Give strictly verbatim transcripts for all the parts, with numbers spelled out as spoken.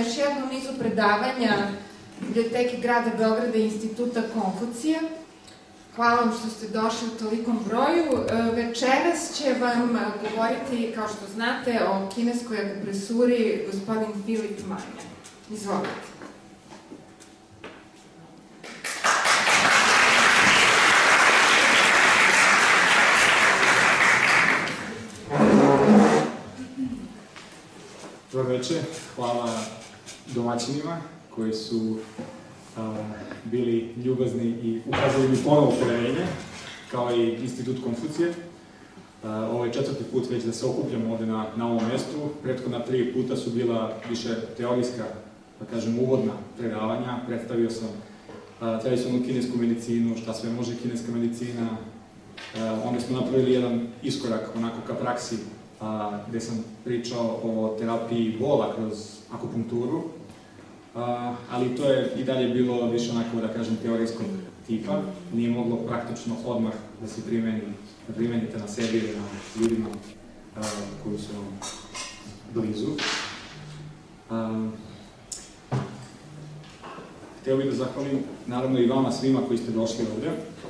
još jednom nizu predavanja Biblioteke grada Beograda i Instituta Konfucija. Hvala vam što ste došli u tolikom broju. Večeras će vam govoriti, kao što znate, o kineskoj akupresuri gospodin Filip Manja. Izvolite. Dobro večer, hvala domaćinima koji su a, bili ljubazni i ukazali mi ponovo poverenje, kao i Institut Konfucije. A, ovo je četvrti put već da se okupljamo ovde na, na ovom mestu. Prethodna tri puta su bila više teorijska, da kažem, uvodna predavanja. Predstavio sam a, tradicionalnu kinesku medicinu, šta sve može kineska medicina. A, onda smo napravili jedan iskorak onako ka praksi, A, gde sam pričao o terapiji bola kroz akupunkturu, a, ali to je i dalje bilo više onako, da kažem, teorijskog tipa. Nije moglo praktično odmah da se primeni, da primenite na sebi ili na ljudima a, koji su vam blizu. A, hteo bih da zahvalim naravno i vama svima koji ste došli ovde.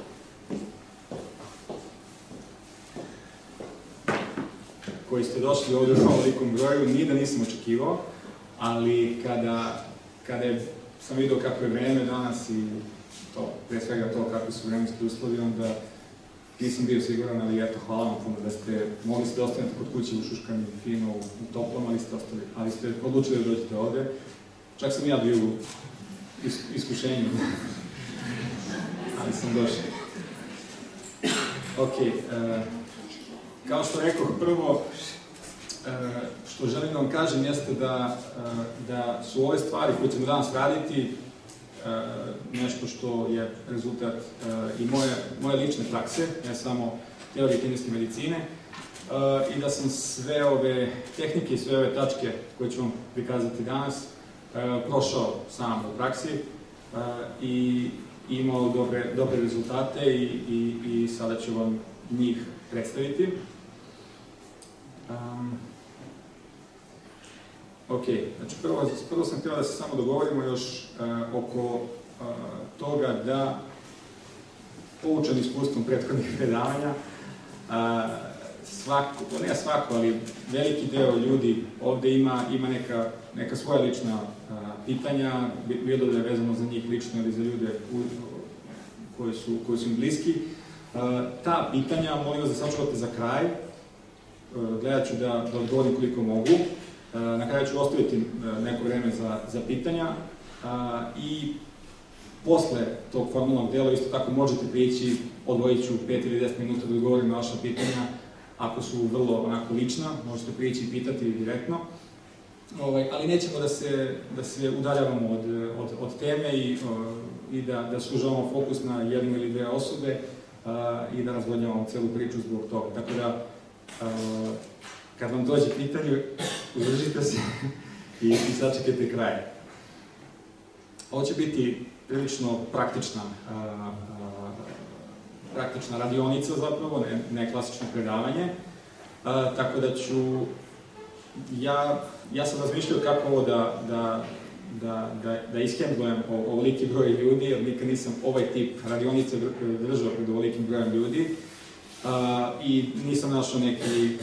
koji ste došli ovde u ovolikom broju, ni da nisam očekivao, ali kada, kada je, sam vidio kako je vreme danas i to, pre svega to kako su vremenski uslovi, onda nisam bio siguran, ali eto, hvala vam puno da ste, mogli ste da ostanete kod kuće ušuškani fino, u, u toplom, ali ste ostali, ali ste odlučili da dođete ovde. Čak sam ja bio u is, iskušenju, ali sam došao. Ok, uh, kao što rekao, prvo što želim da vam kažem jeste da, da su ove stvari koje ćemo danas raditi nešto što je rezultat i moje, moje lične prakse, ne samo teorije kineske medicine, i da sam sve ove tehnike i sve ove tačke koje ću vam prikazati danas prošao sam u praksi i imao dobre, dobre rezultate i, i, i sada ću vam njih predstaviti. Um, ok, znači prvo, prvo sam htio da se samo dogovorimo još uh, oko uh, toga da, poučen iskustvom prethodnih predavanja, uh, svako, ne svako, ali veliki deo ljudi ovde ima, ima neka, neka svoja lična uh, pitanja, bilo da je vezano za njih lično ili za ljude u, koji, su, koji su im bliski. Uh, ta pitanja molim vas da sačuvate za kraj. Gledat ću da, da odgovorim koliko mogu. Na kraju ću ostaviti neko vreme za, za pitanja i posle tog formalnog dela isto tako možete prići, odvojit ću pet ili deset minuta da odgovorim na vaša pitanja. Ako su vrlo onako lična, možete prići i pitati direktno. Ovaj, ali nećemo da se, da se udaljavamo od, od, od teme i, i da, da sužavamo fokus na jednu ili dve osobe i da razvodnjavamo celu priču zbog toga. Tako da, Uh, kad vam dođe pitanje, uzdržite se i, i sačekajte kraj. Ovo će biti prilično praktična, uh, uh, praktična radionica zapravo, ne, ne klasično predavanje, uh, tako da ću, ja, ja sam razmišljao kako ovo da, da, da, da, da ishendlujem ovoliki broj ljudi, jer nikad nisam ovaj tip radionice držao pred ovolikim brojem ljudi. Uh, i nisam našao neki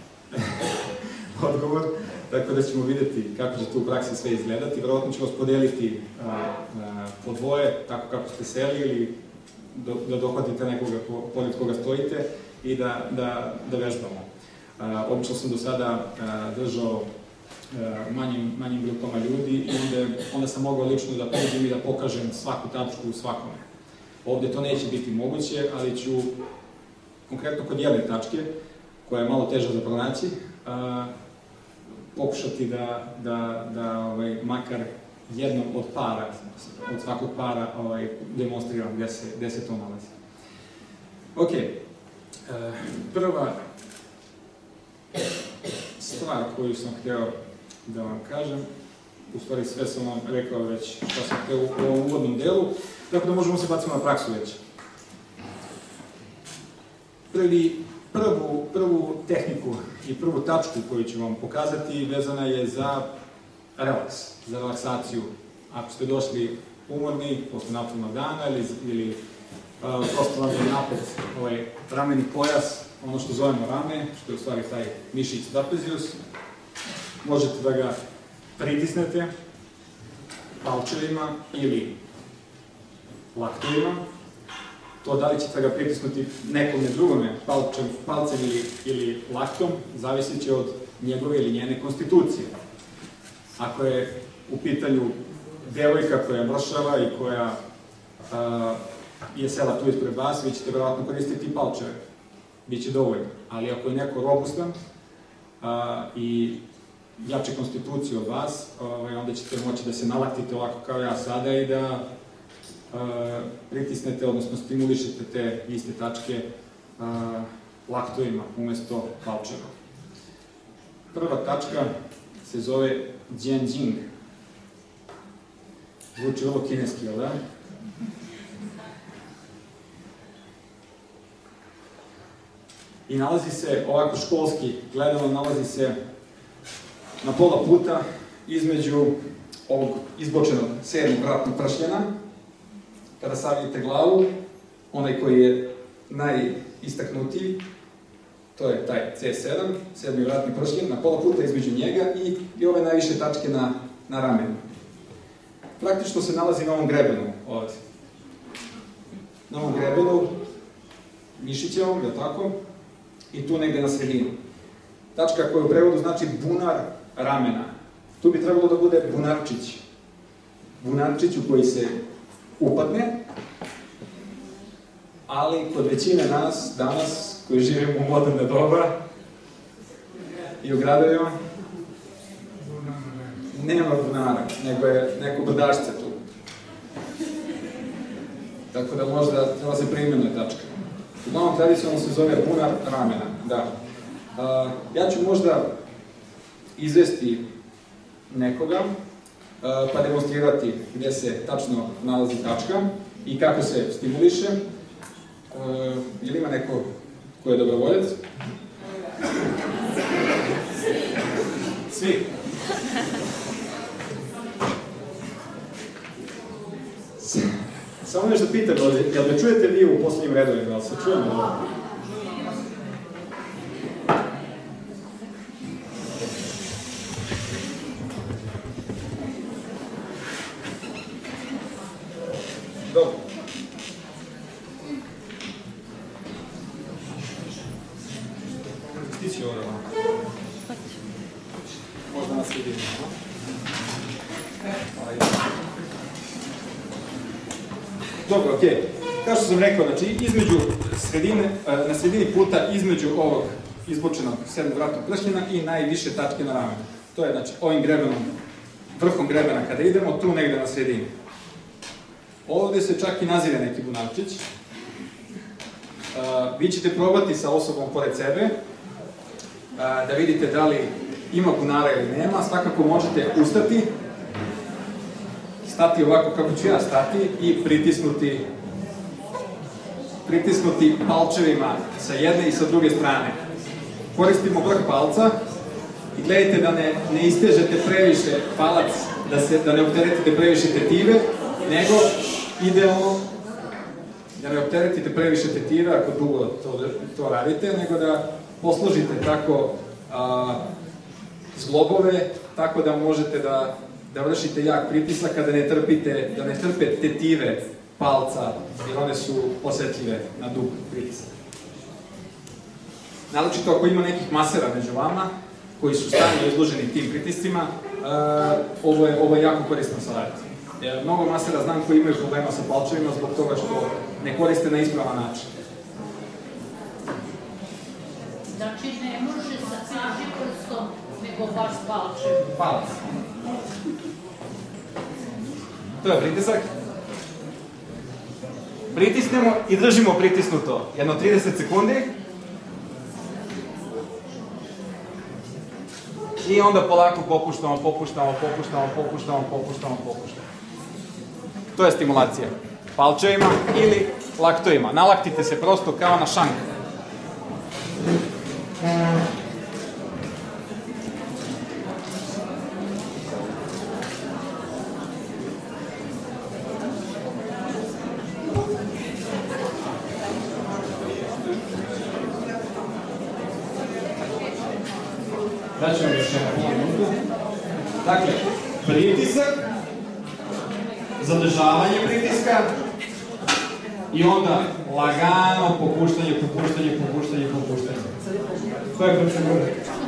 odgovor, tako da ćemo vidjeti kako će to u praksi sve izgledati. Vjerojatno ću vas podeliti uh, uh, po dvoje, tako kako ste seli, ili do, da dohvatite nekoga po, pored koga stojite i da, da, da vežbamo. Uh, obično sam do sada uh, držao uh, manjim, manjim grupama ljudi i onda, onda sam mogao lično da pođem i da pokažem svaku tačku u svakome. Ovde to neće biti moguće, ali ću konkretno kod jedne tačke, koja je malo teža za pronaći, a, pokušati da, da, da ovaj, makar jednom od para, od svakog para ovaj, demonstriram gde se, gde se to nalazi. Ok, a, prva stvar koju sam hteo da vam kažem, u stvari sve sam vam rekao već što sam hteo u ovom uvodnom delu, tako da možemo se baciti na praksu već. Prvi, prvu, prvu tehniku i prvu tačku koju ću vam pokazati vezana je za relaks, za relaksaciju. Ako ste došli umorni posle napornog dana ili prosto vam je napet ovaj rameni pojas, ono što zovemo rame, što je u stvari taj mišić trapezius, možete da ga pritisnete palčevima ili laktovima. To da li ćete ga pritisnuti nekome drugome, palcem ili laktom, zavisit će od njegove ili njene konstitucije. Ako je u pitanju devojka koja mršava i koja je sela tu ispred vas, vi ćete verovatno koristiti palčeve. Biće dovoljno. Ali ako je neko robustan i jače konstitucije od vas, onda ćete moći da se nalaktite ovako kao ja sada i da pritisnete, odnosno stimulišete te iste tačke laktovima umesto palčeva. Prva tačka se zove Jianjing. Zvuči vrlo kineski, jel da? I nalazi se, ovako školski gledano, nalazi se na pola puta između ovog izbočenog sedmog vratnog pršljena. Kada savijete glavu, onaj koji je najistaknutiji, to je taj C sedam, sedmi vratni pršljen, na pola puta između njega i ove najviše tačke na ramenu. Praktično se nalazi na ovom grebenu ovde. Na ovom grebenu, mišićevom, je tako? I tu negde na sredinu. Tačka koja u prevodu znači bunar ramena. Tu bi trebalo da bude bunarčić. Bunarčić u koji se upadne, ali kod većine nas, danas, koji živimo u moderne doba i u gradovima, nema bunara, nego je neko brdašce tu. Tako da možda treba se preimenuje tačka. Uglavnom, tradicionalno se zove bunar ramena, da. Ja ću možda izvesti nekoga, pa demonstrirati gde se tačno nalazi tačka i kako se stimuliše. Je li ima neko ko je dobrovoljac? Svi? Samo nešto pitam, jel me čujete vi u poslednjim redovima, jel se čujemo ovo? Dobro. Ti si ovdje, možda nas vidimo. Dobro, okej. Kao što sam rekao, znači, između sredine, na sredini puta, između ovog izbočenog sedmog vratnog pršljena i najviše tačke na ramenu. To je, znači, ovim grebenom, vrhom grebena kada idemo, tu negde na sredini. Ovde se čak i nazire neki bunarčić. Vi ćete probati sa osobom pored sebe da vidite da li ima bunara ili nema. Svakako možete ustati, stati ovako kako ću ja stati i pritisnuti pritisnuti palčevima sa jedne i sa druge strane. Koristimo vrh palca i gledajte da ne istežete previše palac, da ne opteretite previše tetive, nego idealno da ne opteretite previše tetive ako dugo to radite, nego da posložite tako zglobove, tako da možete da vršite jak pritisak, a da ne trpe tetive palca, jer one su osetljive na dug pritisak. Naročito ako ima nekih masera među vama, koji su stalno izloženi tim pritiscima, ovo je jako korisno savjet. Mnogo masera znam koji imaju problema sa palčevima zbog toga što ne koriste na ispravan način. Znači ne može sa kaži prstom, nego baš s palčevima. Palac. To je pritisak. Pritisnemo i držimo pritisnuto jedno trideset sekundi. I onda polako popuštamo, popuštamo, popuštamo, popuštamo, popuštamo, popuštamo. To je stimulacija. Palčevima ili laktovima. Nalaktite se prosto kao na šank. Daću vam još jedna minuta. Dakle, pritisak, zadržavanje pritiska i onda lagano popuštanje, popuštanje, popuštanje, popuštanje. To je procedura.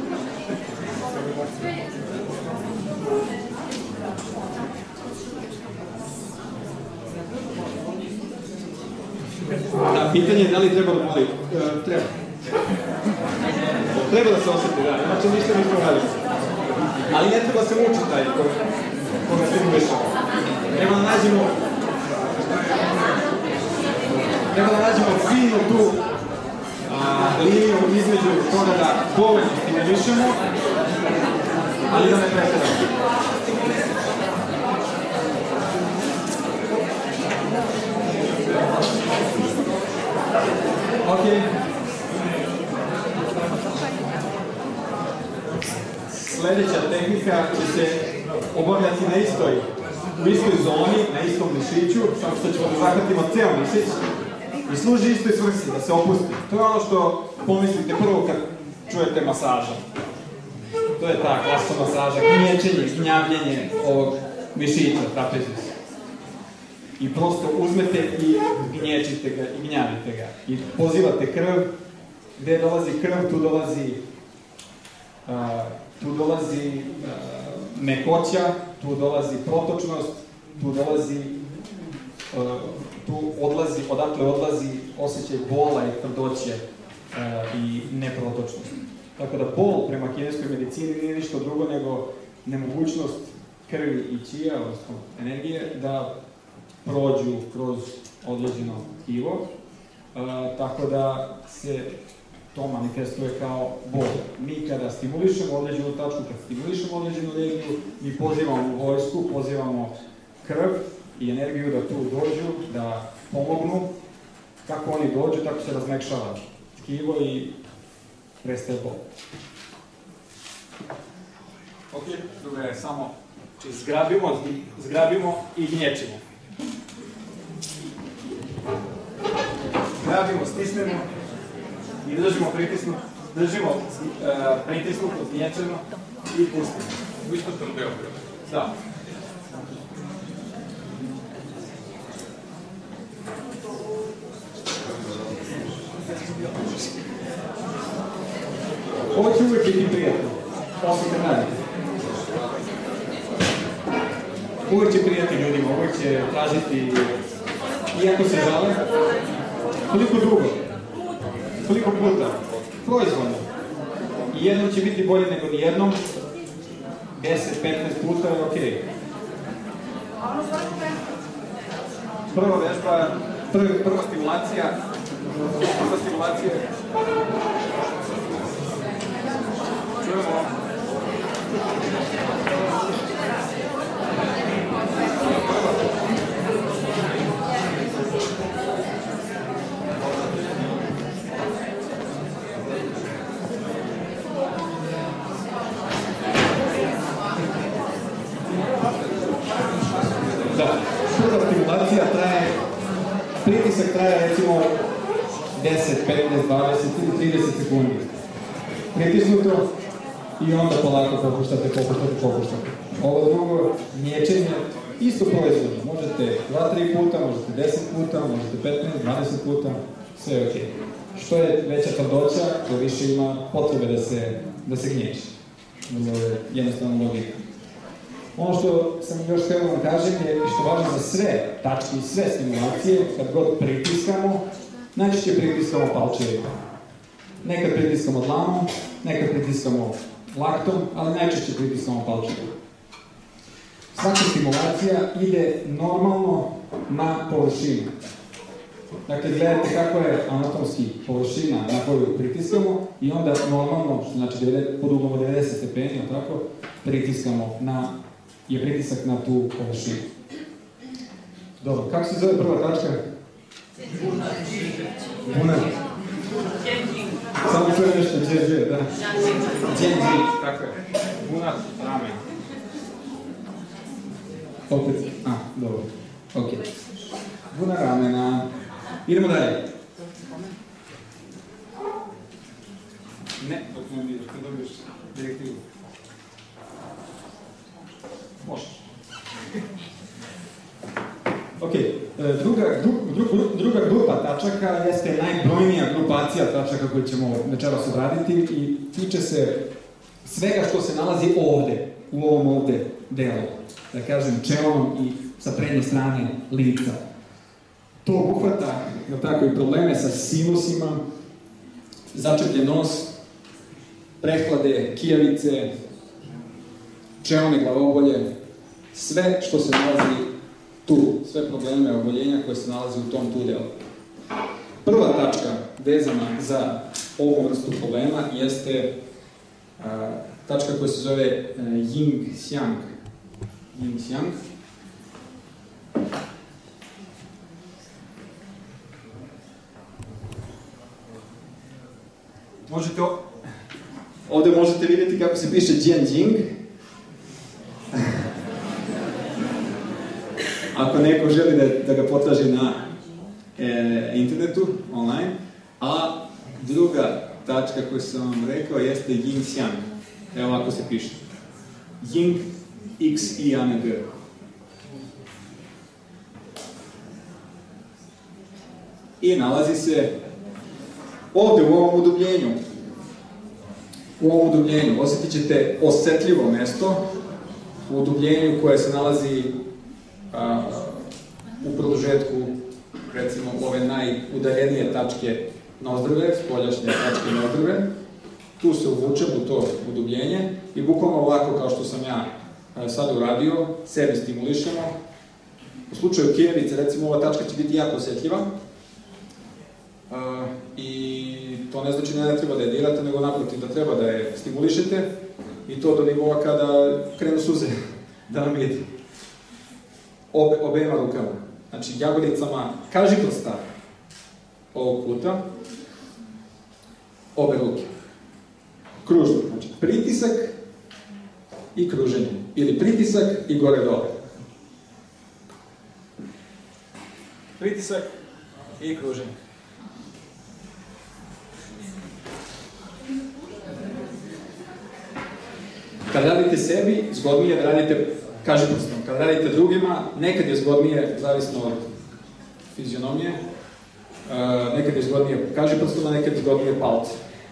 Da, pitanje je da li treba da boli. E, treba. Treba da se osjeti, da, inače ništa nismo radili. Ali ne treba se muči taj koga stimulišemo. Treba da nađemo treba da nađemo finu tu a, liniju između toga da dovoljno stimulišemo, ali da ne preteramo. Ok. Sljedeća tehnika će se obavljati na istoj, u istoj zoni, na istom mišiću, samo što ćemo da zahvatimo ceo mišić i služi istoj svrsi, da se opusti. To je ono što pomislite prvo kad čujete masaža. To je ta klasična masaža, gnječenje, gnjavljenje ovog mišića, trapezius. I prosto uzmete i gnječite ga i gnjavite ga. I pozivate krv, gde dolazi krv, tu dolazi uh, tu dolazi uh, mekoća, tu dolazi protočnost, tu dolazi uh, tu odlazi, odatle odlazi osjećaj bola i tvrdoće uh, i neprotočnosti. Tako da bol prema kineskoj medicini nije ništa drugo nego nemogućnost krvi i čija, odnosno energije, da prođu kroz određeno tkivo, uh, tako da se to manifestuje kao bol. Mi kada stimulišemo određenu tačku, kad stimulišemo određenu energiju, mi pozivamo vojsku, pozivamo krv i energiju da tu dođu, da pomognu. Kako oni dođu, tako se razmekšava tkivo i prestaje bol. Ok, druga je samo zgrabimo, zgrabimo i gnječimo. Zgrabimo, stisnemo i držimo pritisnut, držimo uh, pritisnut, gnječeno i pustimo. U istotom delu. Da. Ovo će uvijek biti prijatno, osim kad radite. Uvijek će prijati ljudima, uvijek će tražiti, iako se žale, toliko dugo, toliko puta, proizvodno. I jednom će biti bolje nego nijednom, deset do petnaest puta je okej. Prva vežba, prva stimulacija, prva stimulacija. Čujemo. Da, prva stimulacija traje, pritisak traje recimo deset, petnaest, dvadeset ili trideset sekundi. Pritisnuto i onda polako popuštate, popuštate, popuštate. Ovo drugo, gnječenje, isto proizvodno. Možete dva do tri puta, možete deset puta, možete petnaest, dvadeset puta, sve je okej. Što je veća tvrdoća, to više ima potrebe da se, da se gnječi. Vrlo je jednostavna logika. Ono što sam još htio da vam kažem je i što važi za sve tačke i sve stimulacije, kad god pritiskamo, najčešće pritiskamo palčevima. Nekad pritiskamo dlanom, nekad pritiskamo laktom, ali najčešće pritiskamo palčevima. Svaka stimulacija ide normalno na površinu. Dakle, gledajte kako je anatomski površina na koju pritiskamo i onda normalno, što znači pod uglom od devedeset stepeni, tako, pritiskamo na, je pritisak na tu površinu. Dobro, kako se zove prva tačka? Bunar. Samo čujem nešto džedžije, da. Džedžije, tako je. Bunar, ramen. Opet, a, dobro, ok. Bunar ramena. Idemo dalje. Ne, dok ne vidiš, kad dobiješ. direktivu. Možeš. Ok, druga, dru, dru, druga grupa tačaka jeste najbrojnija grupacija tačaka koju ćemo večeras obraditi i tiče se svega što se nalazi ovde, u ovom ovde delu, da kažem čelom i sa prednje strane lica. To obuhvata, jel tako, i probleme sa sinusima, začepljen nos, prehlade, kijavice, čelne glavobolje, sve što se nalazi tu, sve probleme oboljenja koje se nalazi u tom tu delu. Prva tačka vezana za ovu vrstu problema jeste a, tačka koja se zove a, Yin-Xiang. Yin-Xiang. Možete, ovde možete vidjeti kako se piše Jian-Jing. Ako neko želi da, da ga potraži na e, internetu, online, a druga tačka koju sam vam rekao jeste Yin-Xiang. Evo ovako se piše. Ying, X, I, A, N, G. I nalazi se ovde u ovom udubljenju. U ovom udubljenju osjetit ćete osetljivo mesto u udubljenju koje se nalazi a, u produžetku, recimo, ove najudaljenije tačke nozdrve, spoljašnje tačke nozdrve. Tu se uvučem u to udubljenje i bukvalno ovako kao što sam ja a, sad uradio, sebi stimulišemo. U slučaju kijevice, recimo, ova tačka će biti jako osjetljiva. Uh, i to ne znači da ne treba da je dirate, nego naprotiv da treba da je stimulišete i to do nivoa kada krenu suze da vam ide. Obe, obema rukama. Znači, jagodicama kaži prsta ovog puta, obe ruke. Kružno, znači pritisak i kruženje. Ili pritisak i gore-dole. Pritisak i kruženje. Kad radite sebi, zgodnije da radite kažiprstom. Kad radite drugima, nekad je zgodnije, zavisno od fizionomije, nekad je zgodnije kažiprstom, a nekad je zgodnije palce.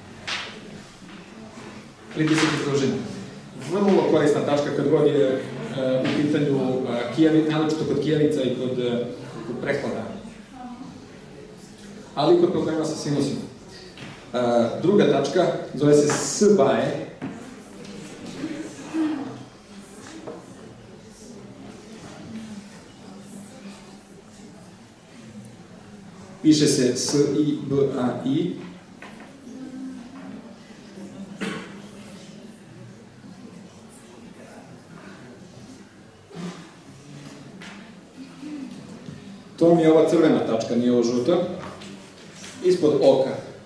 Pritisak i kruženje. Vrlo korisna tačka kad god je u pitanju kijavica, naročito kod kijavica i kod, kod prehlada. Ali i kod problema sa sinusima. Druga tačka zove se S-baje. Piše se S-I-B-A-I. To mi je ova crvena tačka, nije ovo žuta. Ispod oka.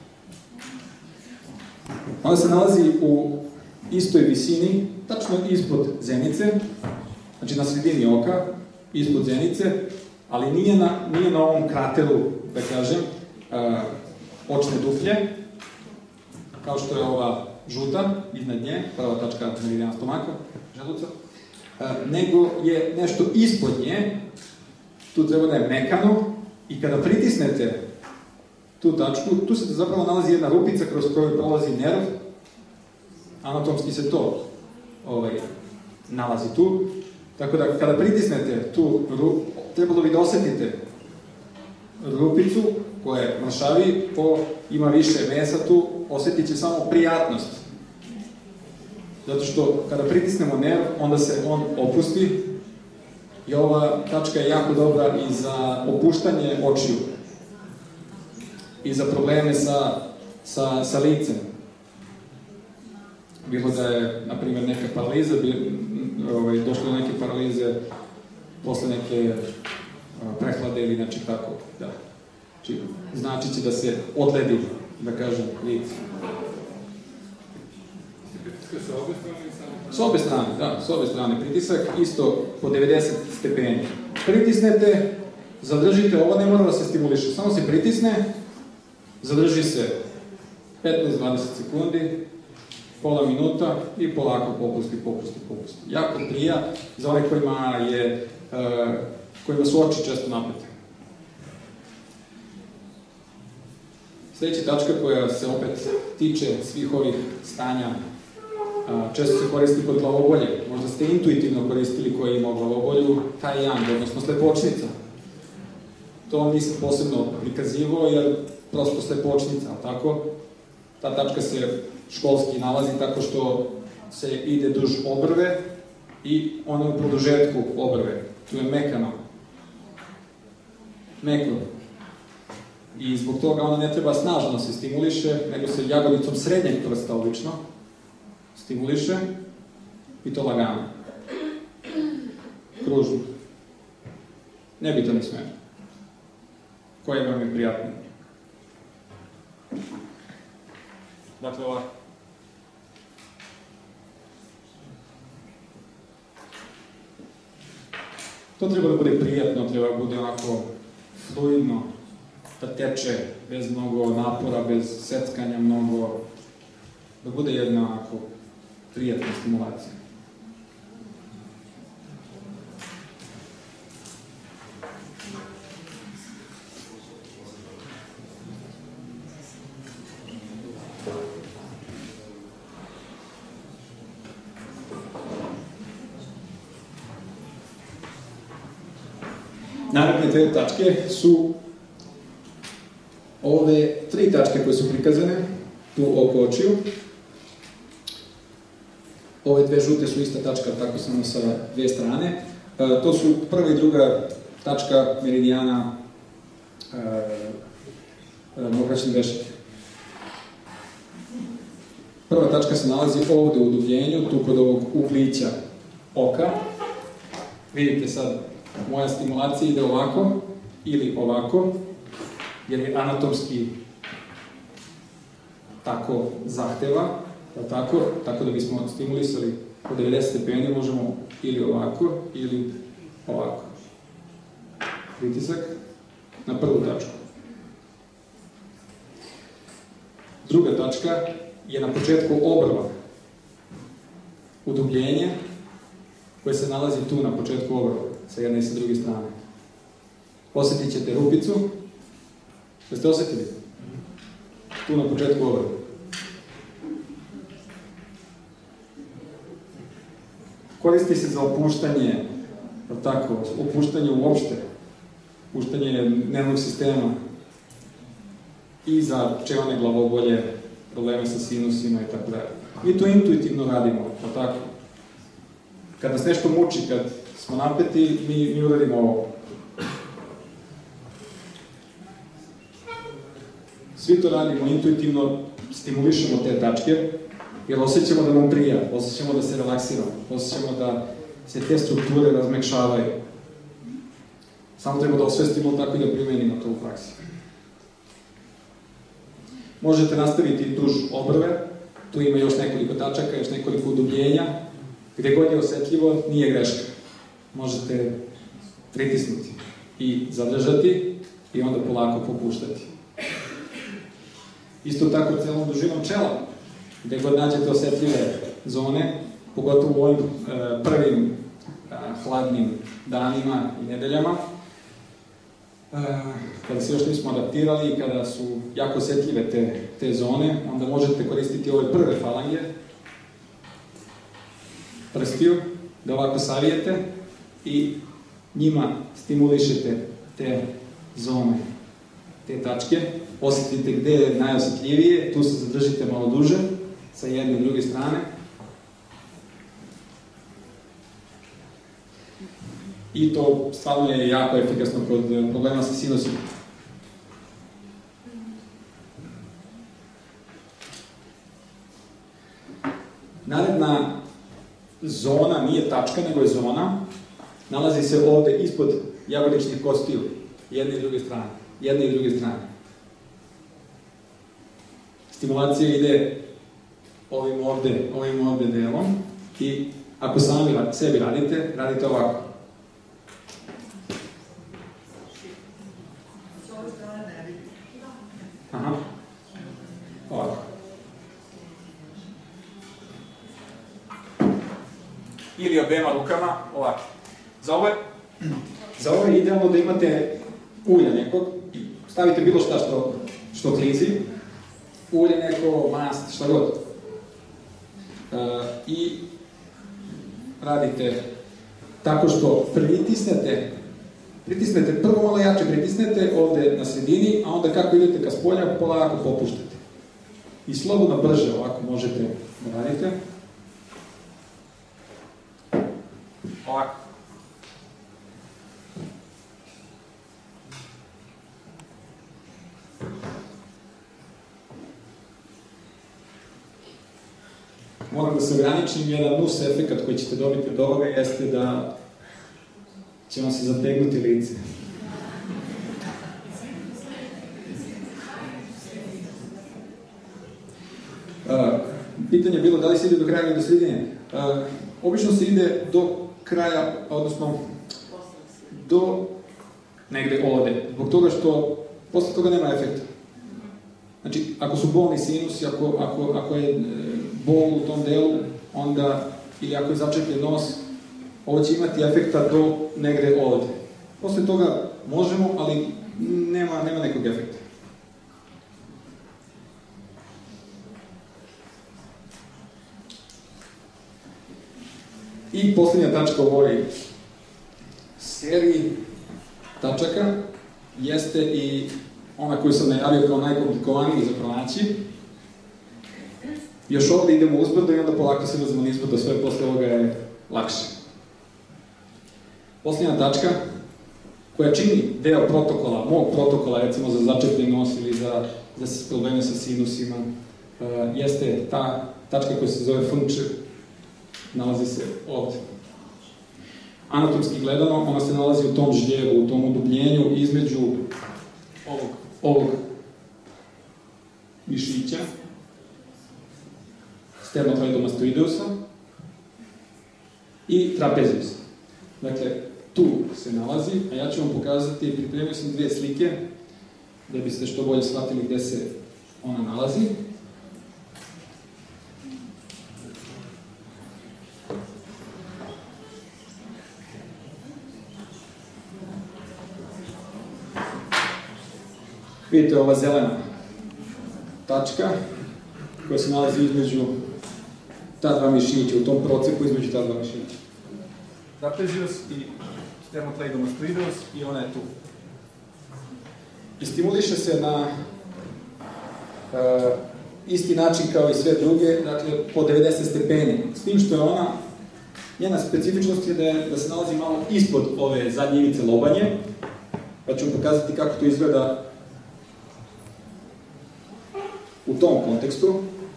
Ona se nalazi u istoj visini, tačno ispod zenice, znači na sredini oka, ispod zenice, ali nije na, nije na ovom krateru, da kažem, uh, očne duplje, kao što je ova žuta, iznad nje, prva tačka meridijana stomaka, želuca, uh, nego je nešto ispod nje, tu treba da je mekano, i kada pritisnete tu tačku, tu se zapravo nalazi jedna rupica kroz koju prolazi nerv, anatomski se to ovaj, nalazi tu, tako da kada pritisnete tu rupu, trebalo bi da osetite rupicu koja je mršavi, po, ima više mesa tu, osetit će samo prijatnost. Zato što kada pritisnemo nerv, onda se on opusti i ova tačka je jako dobra i za opuštanje očiju i za probleme sa, sa, sa licem. Bilo da je, na primjer, neka paraliza, bi, ovaj, došlo do neke paralize posle neke prehlade ili znači tako, da. Znači, znači će da se odledi, da kažem, lice. S obe strane, da, s obe strane pritisak, isto po devedeset stepeni. Pritisnete, zadržite, ovo ne mora da se stimuliše, samo se pritisne, zadrži se petnaest do dvadeset sekundi pola minuta i polako popusti, popusti, popusti. Jako prija za one kojima, je, kojima su oči često napete. Sljedeća tačka koja se opet tiče svih ovih stanja, često se koristi kod glavobolje. Možda ste intuitivno koristili koji ima glavobolju, taj yang, odnosno slepočnica. To vam nisam posebno prikazivao, jer prosto slepočnica, tako? Ta tačka se školski nalazi tako što se ide duž obrve i ona u produžetku obrve. Tu je mekano. Meko. I zbog toga ona ne treba snažno se stimuliše, nego se jagodicom srednjeg prsta obično stimuliše i to lagano. Kružno. Nebitan smer. Koje vam je prijatno? Dakle, ovako. To treba da bude prijatno, treba da bude onako fluidno, da teče bez mnogo napora, bez seckanja mnogo, da bude jedna onako prijatna stimulacija. Naredne dve tačke su ove tri tačke koje su prikazane tu oko očiju. Ove dve žute su ista tačka, tako samo sa dve strane. E, to su prva i druga tačka meridijana mogračne vešike. Prva tačka se nalazi ovde u udubljenju, tu kod ovog uglića oka. Vidite sad, moja stimulacija ide ovako ili ovako, jer je anatomski tako zahteva, tako, tako da bismo stimulisali po devedeset stepeni, možemo ili ovako ili ovako. Pritisak na prvu tačku. Druga tačka je na početku obrva. Udubljenje koje se nalazi tu na početku obrva, sa jedne i sa druge strane. Osjetit ćete rupicu. Jeste osjetili? Tu na početku obrva. Koristi se za opuštanje, tako, opuštanje uopšte, opuštanje nervnog sistema i za pčelane glavobolje, probleme sa sinusima i tako dalje. Mi to intuitivno radimo, tako. Kad nas nešto muči, kad smo napeti, mi, mi uradimo ovo. Svi to radimo intuitivno, stimulišemo te tačke, jer osjećamo da nam prija, osjećamo da se relaksiramo, osjećamo da se te strukture razmekšavaju. Samo treba da osvestimo tako i da primenimo to u praksi. Možete nastaviti duž obrve, tu ima još nekoliko tačaka, još nekoliko udubljenja. Gde god je osetljivo, nije greška. Možete pritisnuti i zadržati i onda polako popuštati. Isto tako celom dužinom čela, gde god nađete osetljive zone, pogotovo u ovim e, prvim e, hladnim danima i nedeljama, e, kada se još nismo adaptirali i kada su jako osetljive te, te zone, onda možete koristiti ove prve falange, prstiju, da ovako savijete i njima stimulišete te zone, te tačke. Osjetite gde je najosetljivije, tu se zadržite malo duže, sa jedne i druge strane. I to stvarno je jako efikasno kod problema sa sinusima. Naredna zona nije tačka, nego je zona. Nalazi se ovde ispod jagodičnih kostiju, jedne i druge strane. Jedne i druge strane. Stimulacija ide ovim ovde, ovim ovde delom i ako sami sebi radite, radite ovako. Aha. Ovako. ili obema rukama, ovako. Za ovo je, za ovo je idealno da imate ulja nekog, stavite bilo šta što, što klizi, ulje neko, mast, šta god. Uh, I radite tako što pritisnete, pritisnete, prvo malo jače pritisnete ovde na sredini, a onda kako idete ka spolja, polako popuštate. I slobodno brže ovako možete da radite. Ovako. Moram da se ograničim, jedan nus efekat koji ćete dobiti od ovoga jeste da će vam se zategnuti lice. Uh, pitanje je bilo da li se ide do kraja ili do sredine. Uh, obično se ide do kraja, odnosno do negde ovde, zbog toga što posle toga nema efekta. Znači, ako su bolni sinusi, ako, ako, ako je bol u tom delu, onda, ili ako je začepljen nos, ovo će imati efekta do negde ovde. Posle toga možemo, ali nema, nema nekog efekta. I poslednja tačka u ovoj seriji tačaka jeste i ona koju sam najavio kao najkomplikovaniji za pronaći. Još ovde idemo uzbrdo i onda polako se vazimo nizbrdo, sve posle ovoga je lakše. Poslednja tačka koja čini deo protokola, mog protokola, recimo za začepljen nos ili za, za probleme sa sinusima, uh, jeste ta tačka koja se zove F N Č. Nalazi se ovde. Anatomski gledano, ona se nalazi u tom žljevu, u tom udubljenju između ovog, ovog mišića, sternocleidomastoideusa i trapeziusa. Dakle, tu se nalazi, a ja ću vam pokazati, pripremio sam dvije slike, da biste što bolje shvatili gde se ona nalazi. Vidite ova zelena tačka koja se nalazi između ta dva mišića, u tom procepu između ta dva mišića. Trapezius i sternocleidomastoideus i ona je tu. I stimuliše se na uh, isti način kao i sve druge, dakle po devedeset stepeni. S tim što je ona, njena specifičnost je da, je, da se nalazi malo ispod ove zadnje ivice lobanje, pa ću vam pokazati kako to izgleda u tom kontekstu.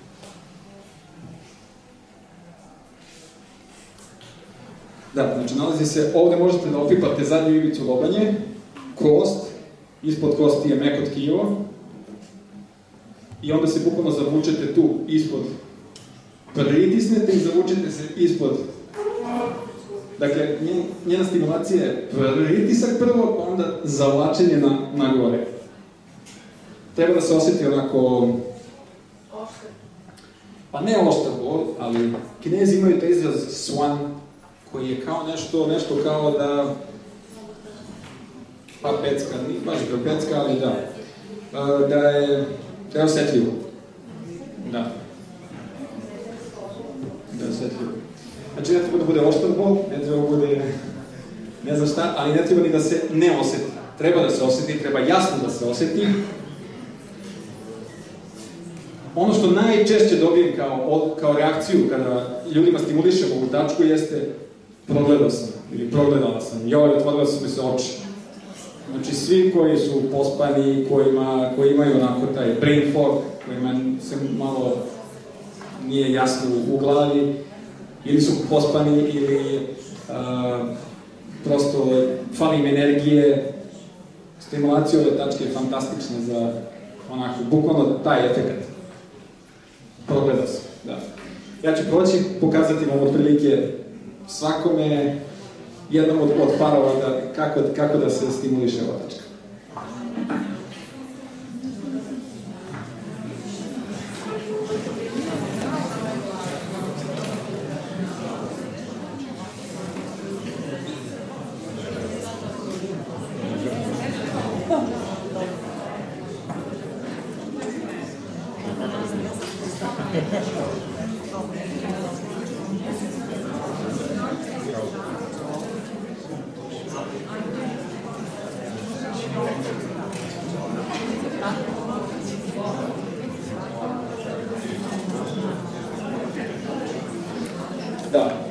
Da, znači nalazi se, ovde možete da opipate zadnju ivicu lobanje, kost, ispod kosti je meko tkivo i onda se bukvalno zavučete tu ispod, pritisnete i zavučete se ispod. Dakle, njena stimulacija je pritisak prvo, pa onda zavlačenje na, na gore. Treba da se osjeti onako... Pa ne oštar bol, ali Kinezi imaju taj izraz swan, koji je kao nešto, nešto kao da... Pa pecka, nije baš pecka, ali da. Da je, da je osjetljivo. Da. Da je osjetljivo. Znači ne treba da bude oštar bol, ne treba da bude ne znam šta, ali ne treba ni da se ne osjeti. Treba da se osjeti, treba jasno da se osjeti. Ono što najčešće dobijem kao, kao reakciju kada ljudima stimulišemo ovu tačku jeste progledao sam ili progledala sam, joj, otvorila su mi se oči. Znači svi koji su pospani, kojima, koji imaju onako taj brain fog, kojima se malo nije jasno u glavi, ili su pospani ili a, prosto fali im energije, stimulacija ove tačke je fantastična za onako, bukvalno taj efekt. Progledao sam, da. Ja ću proći, pokazati vam otprilike svakome, jednom od, od parova da, kako, kako da se stimuliše ova tačka.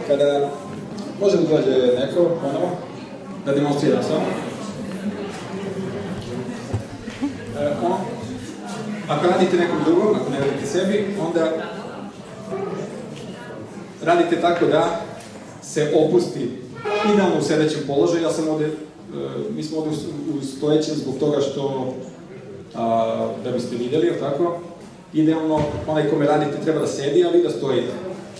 kada može da dođe neko, ponovo, da demonstrira samo. E, on, ako radite nekom drugom, ako ne radite sebi, onda radite tako da se opusti idealno u sedećem položaju. Ja sam ovde, e, mi smo ovde u, u stojećem zbog toga što, a, da biste vidjeli, ili tako? Idealno, onaj kome radite treba da sedi, a vi da stojite.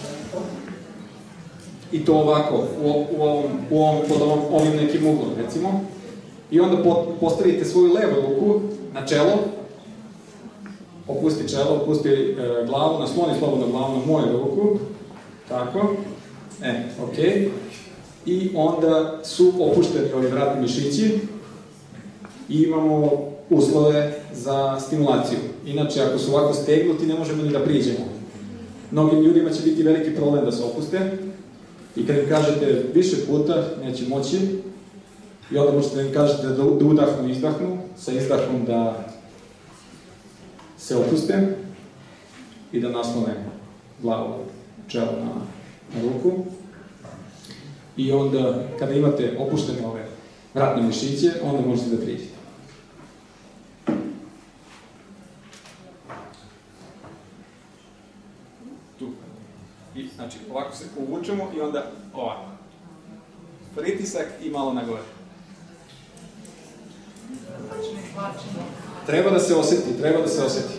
I to ovako, u, u ovom, u ovom, pod ovom, ovim nekim uglom, recimo. I onda po, postavite svoju levu ruku na čelo, opusti čelo, opusti e, glavu, nasloni slobodno glavu na moju ruku, tako, e, okej. Okay. I onda su opušteni ovi vratni mišići i imamo uslove za stimulaciju. Inače, ako su ovako stegnuti, ne možemo ni da priđemo. Mnogim ljudima će biti veliki problem da se opuste i kad im kažete više puta, neće moći i onda možete da im kažete da, da udahnu i izdahnu, sa izdahom da se opuste i da naslone glavu, čelo na, na ruku. I onda, kada imate opuštene ove vratne mišiće, onda možete da priđete. Tu. I, znači, ovako se uvučemo i onda ovako. Pritisak i malo na gore. Treba da se osjeti, treba da se osjeti.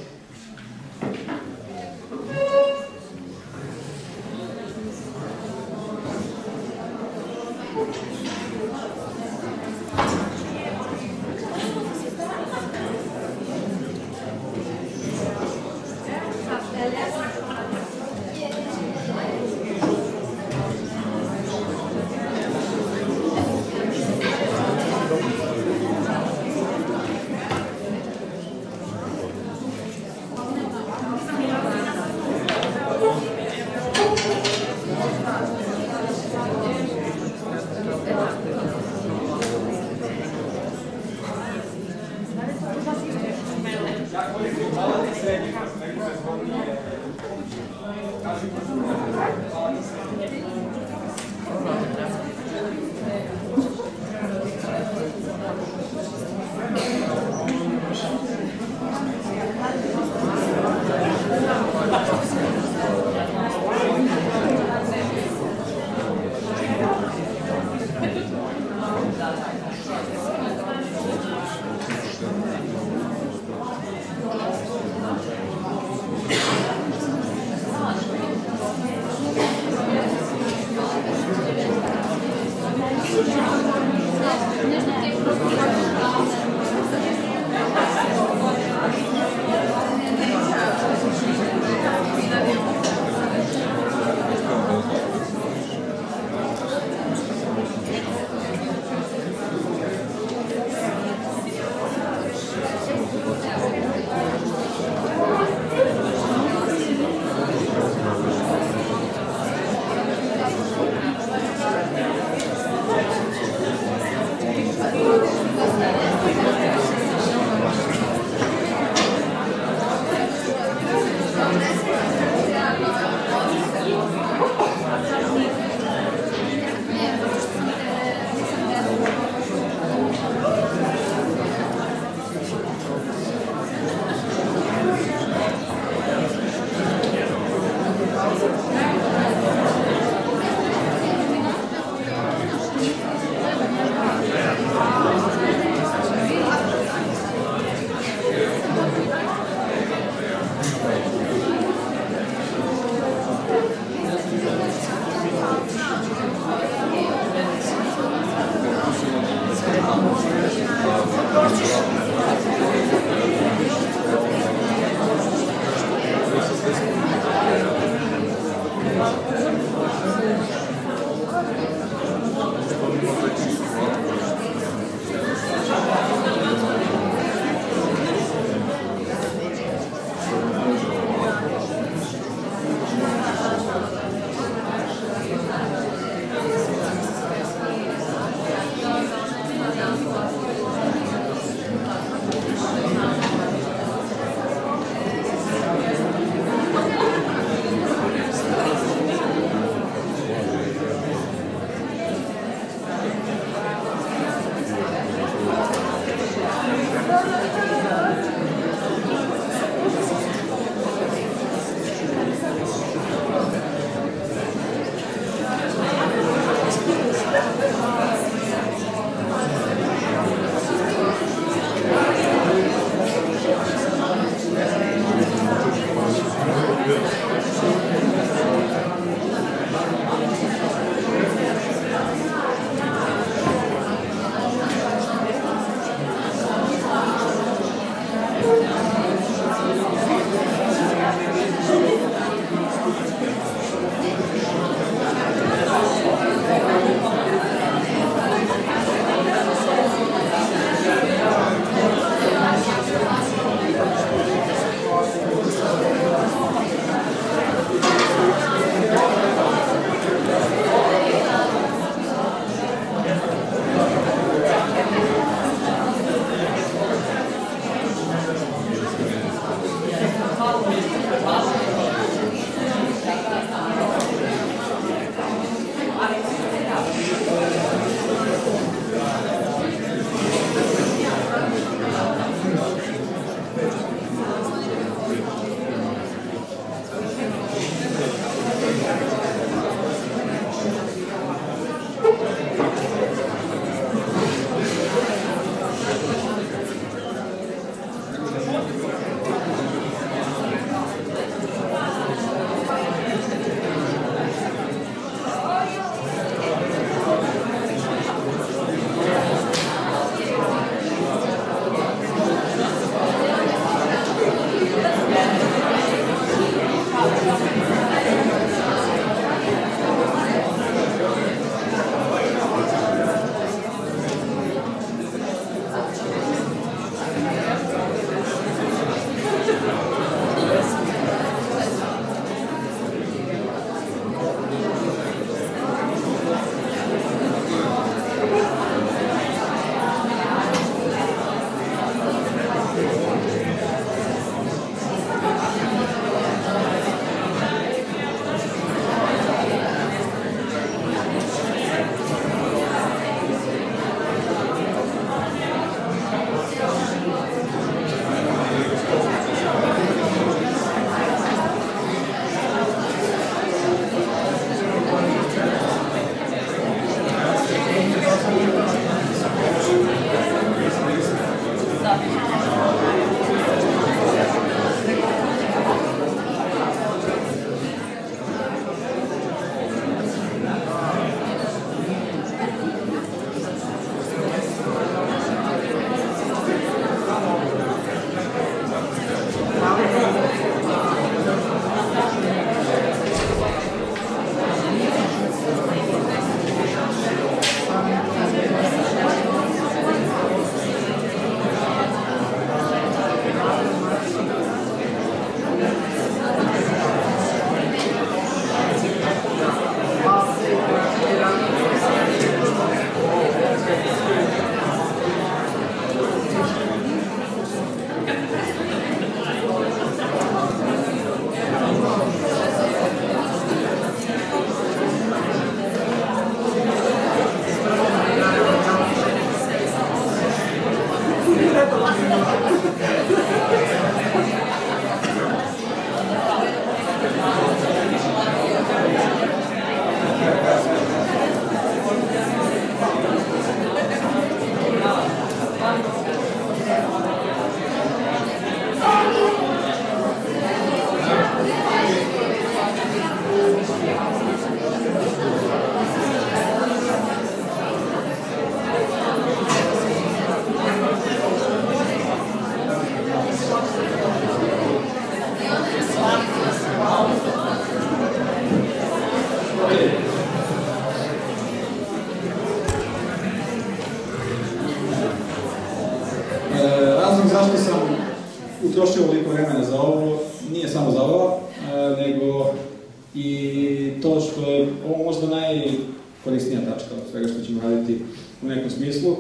zašto sam utrošio ovoliko vremena za ovo, nije samo za ovo, nego i to što je ovo možda najkorisnija tačka od svega što ćemo raditi u nekom smislu,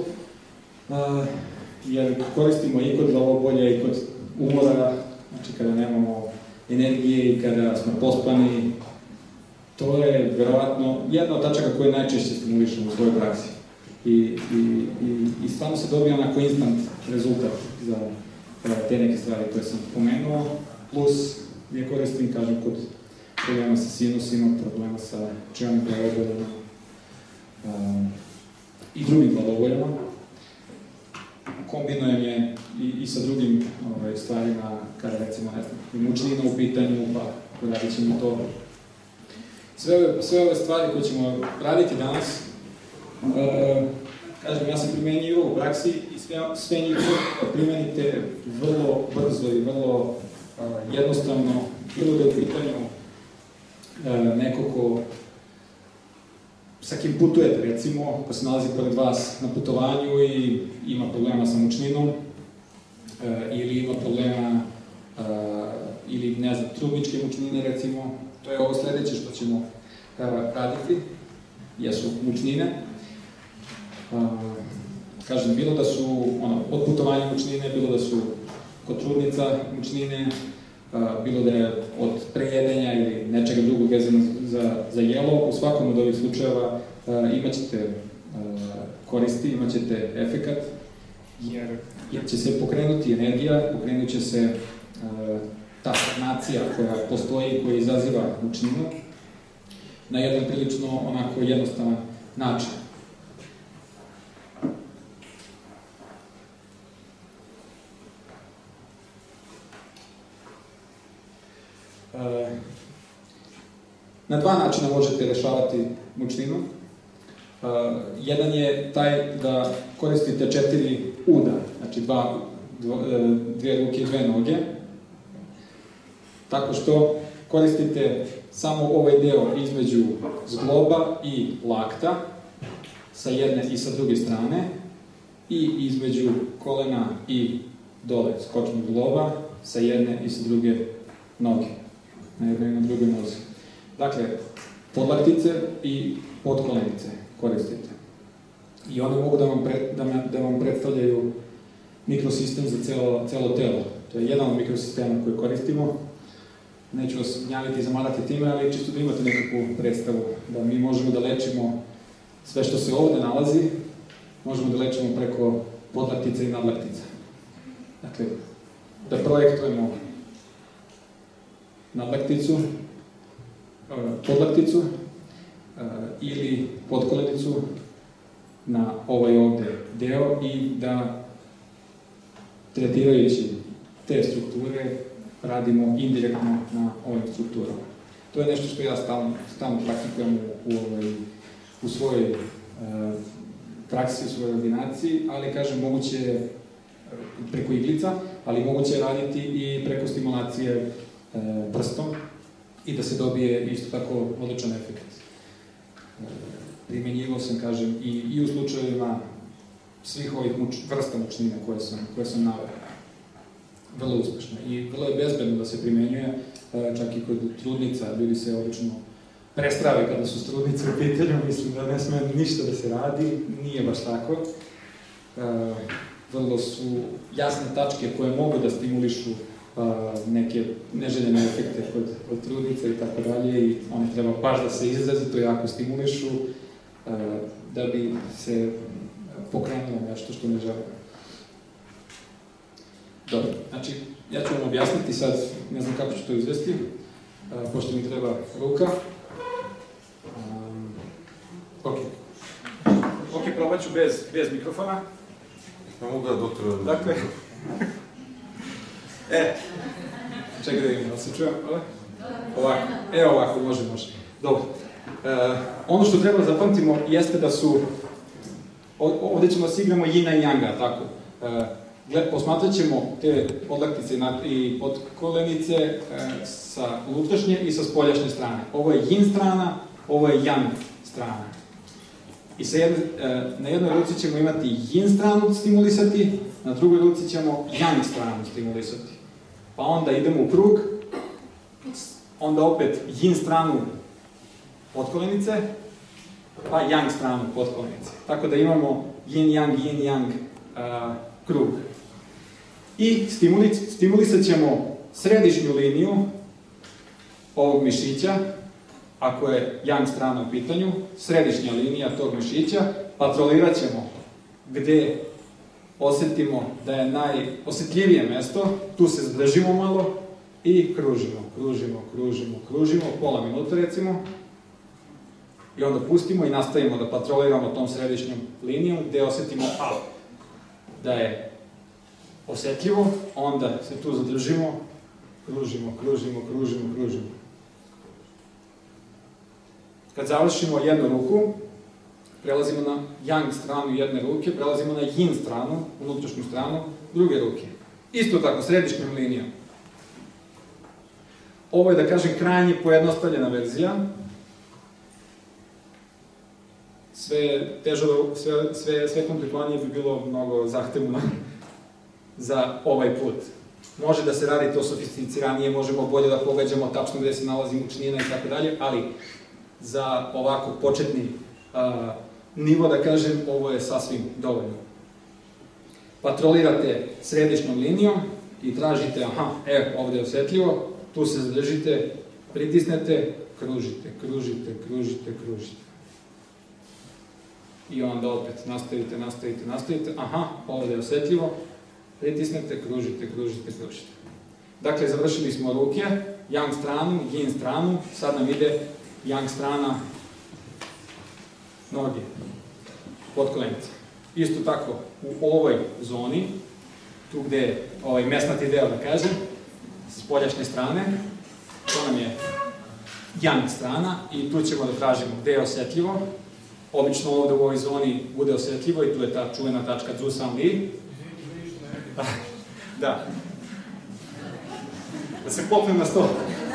jer koristimo i kod glavobolje i kod umora, znači kada nemamo energije i kada smo pospani. To je verovatno jedna od tačaka koje najčešće stimulišemo u svojoj praksi. I, i, i, i stvarno se dobija onako instant rezultat za te neke stvari koje sam pomenuo, plus je koristim, kažem, kod problema sa sinusima, problema sa čionim glavoboljama um, i drugim glavoboljama. Kombinujem je i, i sa drugim ovaj, stvarima, kada recimo, ne znam, mučnina u pitanju, pa radit ćemo to. Sve ove, sve ove stvari koje ćemo raditi danas, e, kažem, ja sam primenio u praksi i sve, sve njih primenite vrlo brzo i vrlo e, jednostavno, bilo da je u pitanju e, neko ko sa kim putujete, recimo, ko se nalazi pored vas na putovanju i ima problema sa mučninom, e, ili ima problema, e, ili, ne znam, trudničke mučnine, recimo. To je ovo sledeće što ćemo uh, raditi, jesu mučnine. Uh, kažem, bilo da su ono, od putovanja mučnine, bilo da su kod trudnica mučnine, uh, bilo da je od prejedenja ili nečega drugog vezano za, za jelo. U svakom od ovih slučajeva uh, imat ćete uh, koristi, imat ćete efekat, jer, jer će se pokrenuti energija, pokrenut će se uh, ta stagnacija koja postoji, koja izaziva mučninu, na jedan prilično onako jednostavan način. E, na dva načina možete rešavati mučninu. E, jedan je taj da koristite četiri uda, znači dva, dvo, dve ruke i dve noge, tako što koristite samo ovaj deo između zgloba i lakta sa jedne i sa druge strane i između kolena i dole skočnog zgloba sa jedne i sa druge noge, na jednoj i na drugoj nozi. Dakle, podlaktice i podkolenice koristite. I one mogu da vam, pre, da, me, da vam predstavljaju mikrosistem za celo, celo telo. To je jedan od mikrosistema koje koristimo. Neću vas gnjaviti i zamarati time, ali čisto da imate nekakvu predstavu da mi možemo da lečimo sve što se ovde nalazi, možemo da lečimo preko podlaktica i nadlaktica. Dakle, da projektujemo nadlakticu, podlakticu ili podkolenicu na ovaj ovde deo i da tretirajući te strukture radimo indirektno na ovim strukturama. To je nešto što ja stalno, stalno praktikujem u, u, ovaj, u svojoj e, praksi, u svojoj ordinaciji, ali kažem, moguće je preko iglica, ali moguće je raditi i preko stimulacije e, prstom i da se dobije isto tako odličan efekt. E, primenjivao sam, kažem, i, i u slučajevima svih ovih muč, vrsta mučnine koje sam, koje sam naveo. Vrlo uspešno i vrlo je bezbedno da se primenjuje, čak i kod trudnica, ljudi se odlično prestrave kada su trudnice u pitanju, mislim da ne sme ništa da se radi, nije baš tako. Vrlo su jasne tačke koje mogu da stimulišu neke neželjene efekte kod, kod trudnica i tako dalje i one treba baš da se izrazito jako stimulišu da bi se pokrenulo nešto što ne želimo. Dobro, znači, ja ću vam objasniti sad, ne znam kako ću to izvesti, uh, pošto mi treba ruka. Um, ok. Ok, probat ću bez, bez mikrofona. Ne mogu da, doktor... Dakle... e, čekaj da vidim, da se čujem, ali? Ovako, e ovako, može, može. Dobro. Uh, ono što treba zapamtimo jeste da su... Ovde ćemo da se igramo yina i yanga, tako? Uh, Posmatrat ćemo te podlaktice i podkolenice e, sa unutrašnje i sa spoljašnje strane. Ovo je yin strana, ovo je yang strana. I sa jedne, na jednoj ruci ćemo imati yin stranu stimulisati, na drugoj ruci ćemo yang stranu stimulisati. Pa onda idemo u krug, onda opet yin stranu potkolenice, pa yang stranu potkolenice. Tako da imamo yin-yang, yin-yang uh, krug. I stimulisat ćemo središnju liniju ovog mišića, ako je yang strana u pitanju, središnja linija tog mišića, patrolirat ćemo gde osetimo da je najosjetljivije mesto, tu se zadržimo malo i kružimo, kružimo, kružimo, kružimo, pola minuta recimo, i onda pustimo i nastavimo da patroliramo tom središnjom linijom gde osetimo a, da je osjetljivo, onda se tu zadržimo, kružimo, kružimo, kružimo, kružimo. Kad završimo jednu ruku, prelazimo na yang stranu jedne ruke, prelazimo na yin stranu, unutrašnju stranu druge ruke. Isto tako, središnjom linijom. Ovo je, da kažem, krajnje pojednostavljena verzija. Sve teže, sve, sve, sve komplikovanije bi bilo mnogo zahtevno za ovaj put. Može da se radi to sofisticiranije, možemo bolje da pogađamo tačno gde se nalazi mučnina i tako dalje, ali za ovako početni a, nivo, da kažem, ovo je sasvim dovoljno. Patrolirate središnjom linijom i tražite, aha, evo, ovde je osjetljivo, tu se zadržite, pritisnete, kružite, kružite, kružite, kružite. I onda opet nastavite, nastavite, nastavite, aha, ovde je osjetljivo, pritisnete, kružite, kružite, kružite. Dakle, završili smo ruke, yang stranu, yin stranu, sad nam ide yang strana noge, potkolenice. Isto tako, u ovoj zoni, tu gde je ovaj mesnati deo, da kažem, s poljašnje strane, to nam je yang strana i tu ćemo da tražimo gde je osjetljivo. Obično ovde u ovoj zoni bude osjetljivo i tu je ta čuvena tačka Zhu San Li. Da. Da se popnem na sto.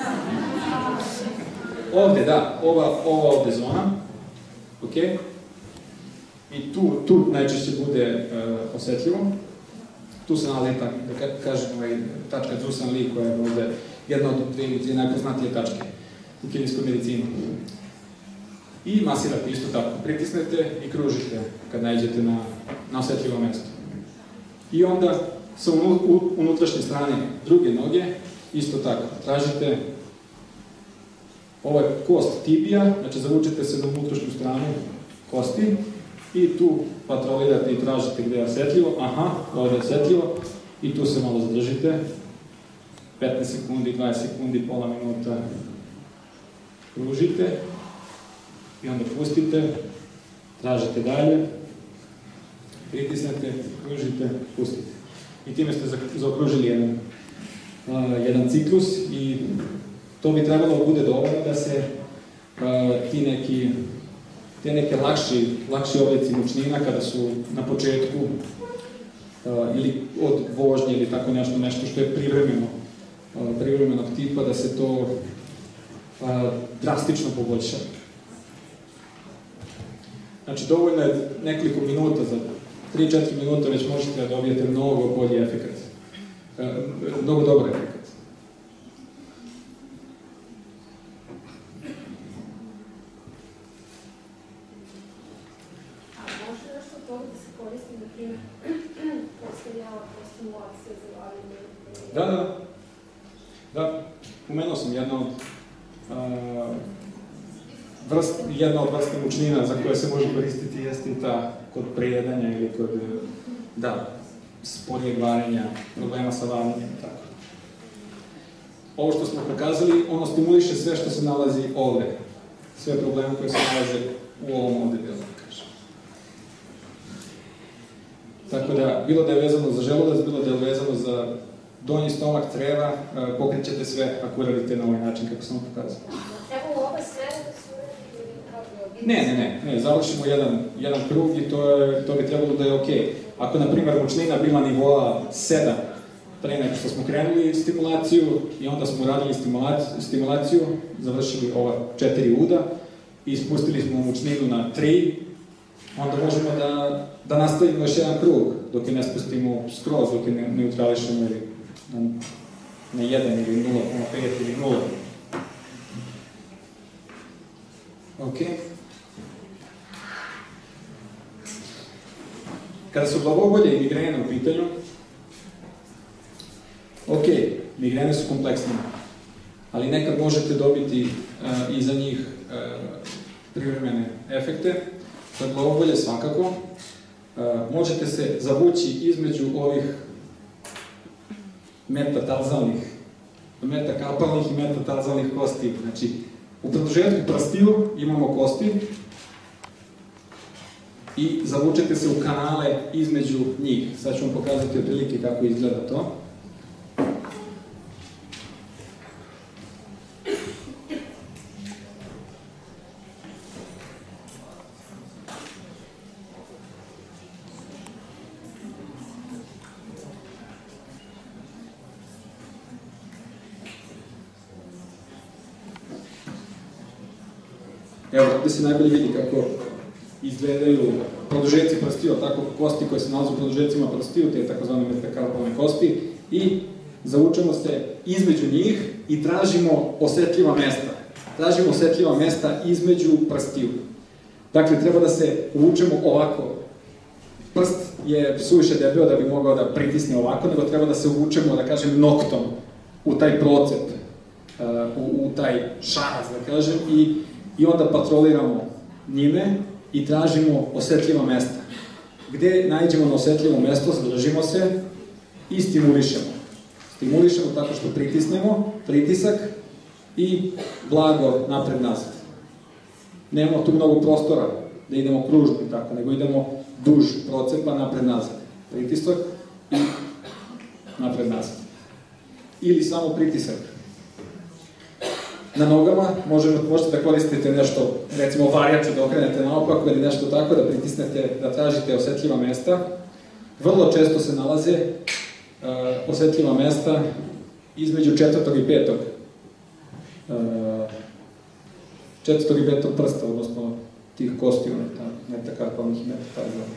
Ovde, da, ova, ova ovde zona. Ok? I tu, tu najčešće bude uh, osjetljivo. Tu se nalazi, da kažem, ovaj, tačka Zhu San Li, koja je ovde jedna od dve ili tri najpoznatije tačke u kineskoj medicini. I masirate isto tako. Pritisnete i kružite kad nađete na, na osjetljivo mesto. I onda sa unutrašnje strane druge noge, isto tako, tražite ovaj kost tibija, znači zavučete se na unutrašnju stranu kosti i tu patrolirate i tražite gde je osjetljivo, aha, ovdje je osjetljivo i tu se malo zadržite, petnaest sekundi, dvadeset sekundi, pola minuta, kružite i onda pustite, tražite dalje, pritisnete, kružite, pustite. I time ste zaokružili jedan, uh, jedan ciklus i to bi trebalo da bude dovoljno da se uh, ti neki, te neke lakši, lakši oblici mučnina kada su na početku uh, ili od vožnje ili tako nešto, nešto što je privremeno, uh, privremenog tipa, da se to uh, drastično poboljša. Znači, dovoljno je nekoliko minuta, za tri do četiri minuta već možete da dobijete mnogo bolji efekat. E, mnogo dobar efekat. A može nešto od toga da se koristi, na primjer, postavljava stimulacija za valjanje? Da, da. Da, pomenuo sam jedno od a, Vrst, jedna od vrsta mučnina za koje se može koristiti jeste i ta kod prejedanja ili kod, da, sporijeg varenja, problema sa varenjem i tako. Ovo što smo pokazali, ono stimuliše sve što se nalazi ovde. Sve probleme koje se nalaze u ovom ovde delu, da kažem. Tako da, bilo da je vezano za želudac, bilo da je vezano za donji stomak, creva, pokrećete sve ako uradite na ovaj način kako sam pokazao. Evo ove sve Ne, ne, ne, ne, završimo jedan, jedan krug i to, je, to bi trebalo da je okej. Ako, na primjer, mučnina bila nivoa sedam, pre nego što smo krenuli stimulaciju i onda smo radili stimulaciju, stimulaciju završili ova četiri uda i spustili smo mučninu na tri onda možemo da, da nastavimo još jedan krug, dok je ne spustimo skroz, dok je ne neutrališemo ili na, na jedan ili nula zarez pet ili nula. Ok. Kada su glavobolje i migrene u pitanju, ok, migrene su kompleksne, ali nekad možete dobiti uh, iza njih uh, privremene efekte. Za glavobolje svakako. Uh, možete se zavući između ovih metatalzalnih, metakarpalnih i metatalzalnih kosti. Znači, u produžetku prstiju imamo kosti i zavučete se u kanale između njih. Sad ću vam pokazati otprilike kako izgleda to. Evo, ovde se najbolje vidi kako izgledaju produžeci prstiju, tako kosti koje se nalaze u produžecima prstiju, te takozvane metakarpalne kosti, i zavučemo se između njih i tražimo osetljiva mesta. Tražimo osetljiva mesta između prstiju. Dakle, treba da se uvučemo ovako. Prst je suviše debeo da bi mogao da pritisne ovako, nego treba da se uvučemo, da kažem, noktom u taj procep, u, u taj šaraz, da kažem, i i onda patroliramo njime i tražimo osetljiva mesta. Gde nađemo na osetljivo mesto, zadržimo se i stimulišemo. Stimulišemo tako što pritisnemo, pritisak i blago napred-nazad. Nemamo tu mnogo prostora da idemo kružno i tako, nego idemo duž procepa napred-nazad. Pritisak i napred-nazad. Ili samo pritisak. Na nogama možemo, možete da koristite nešto, recimo varjaču da okrenete naopako ili nešto tako, da pritisnete, da tražite osetljiva mesta. Vrlo često se nalaze uh, osetljiva mesta između četvrtog i petog. Uh, četvrtog i petog prsta, odnosno tih kostiju, metakarpalnih i metatarzalnih.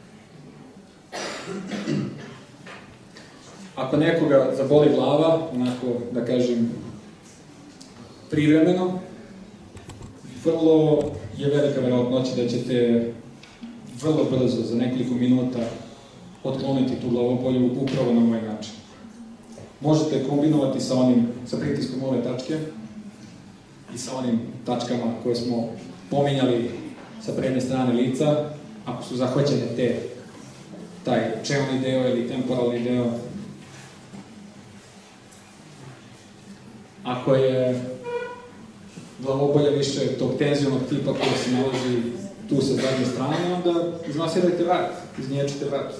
Ako nekoga zaboli glava, onako, da kažem, privremeno, vrlo je velika verovatnoća da ćete vrlo brzo, za nekoliko minuta, otkloniti tu glavobolju upravo na ovaj način. Možete kombinovati sa onim, sa pritiskom ove tačke i sa onim tačkama koje smo pominjali sa prednje strane lica, ako su zahvaćene te, taj čelni deo ili temporalni deo. Ako je glavobolja više tog tenzionog tipa koji se nalazi tu sa zadnje strane, onda izmasirajte vrat, izniječite vrat.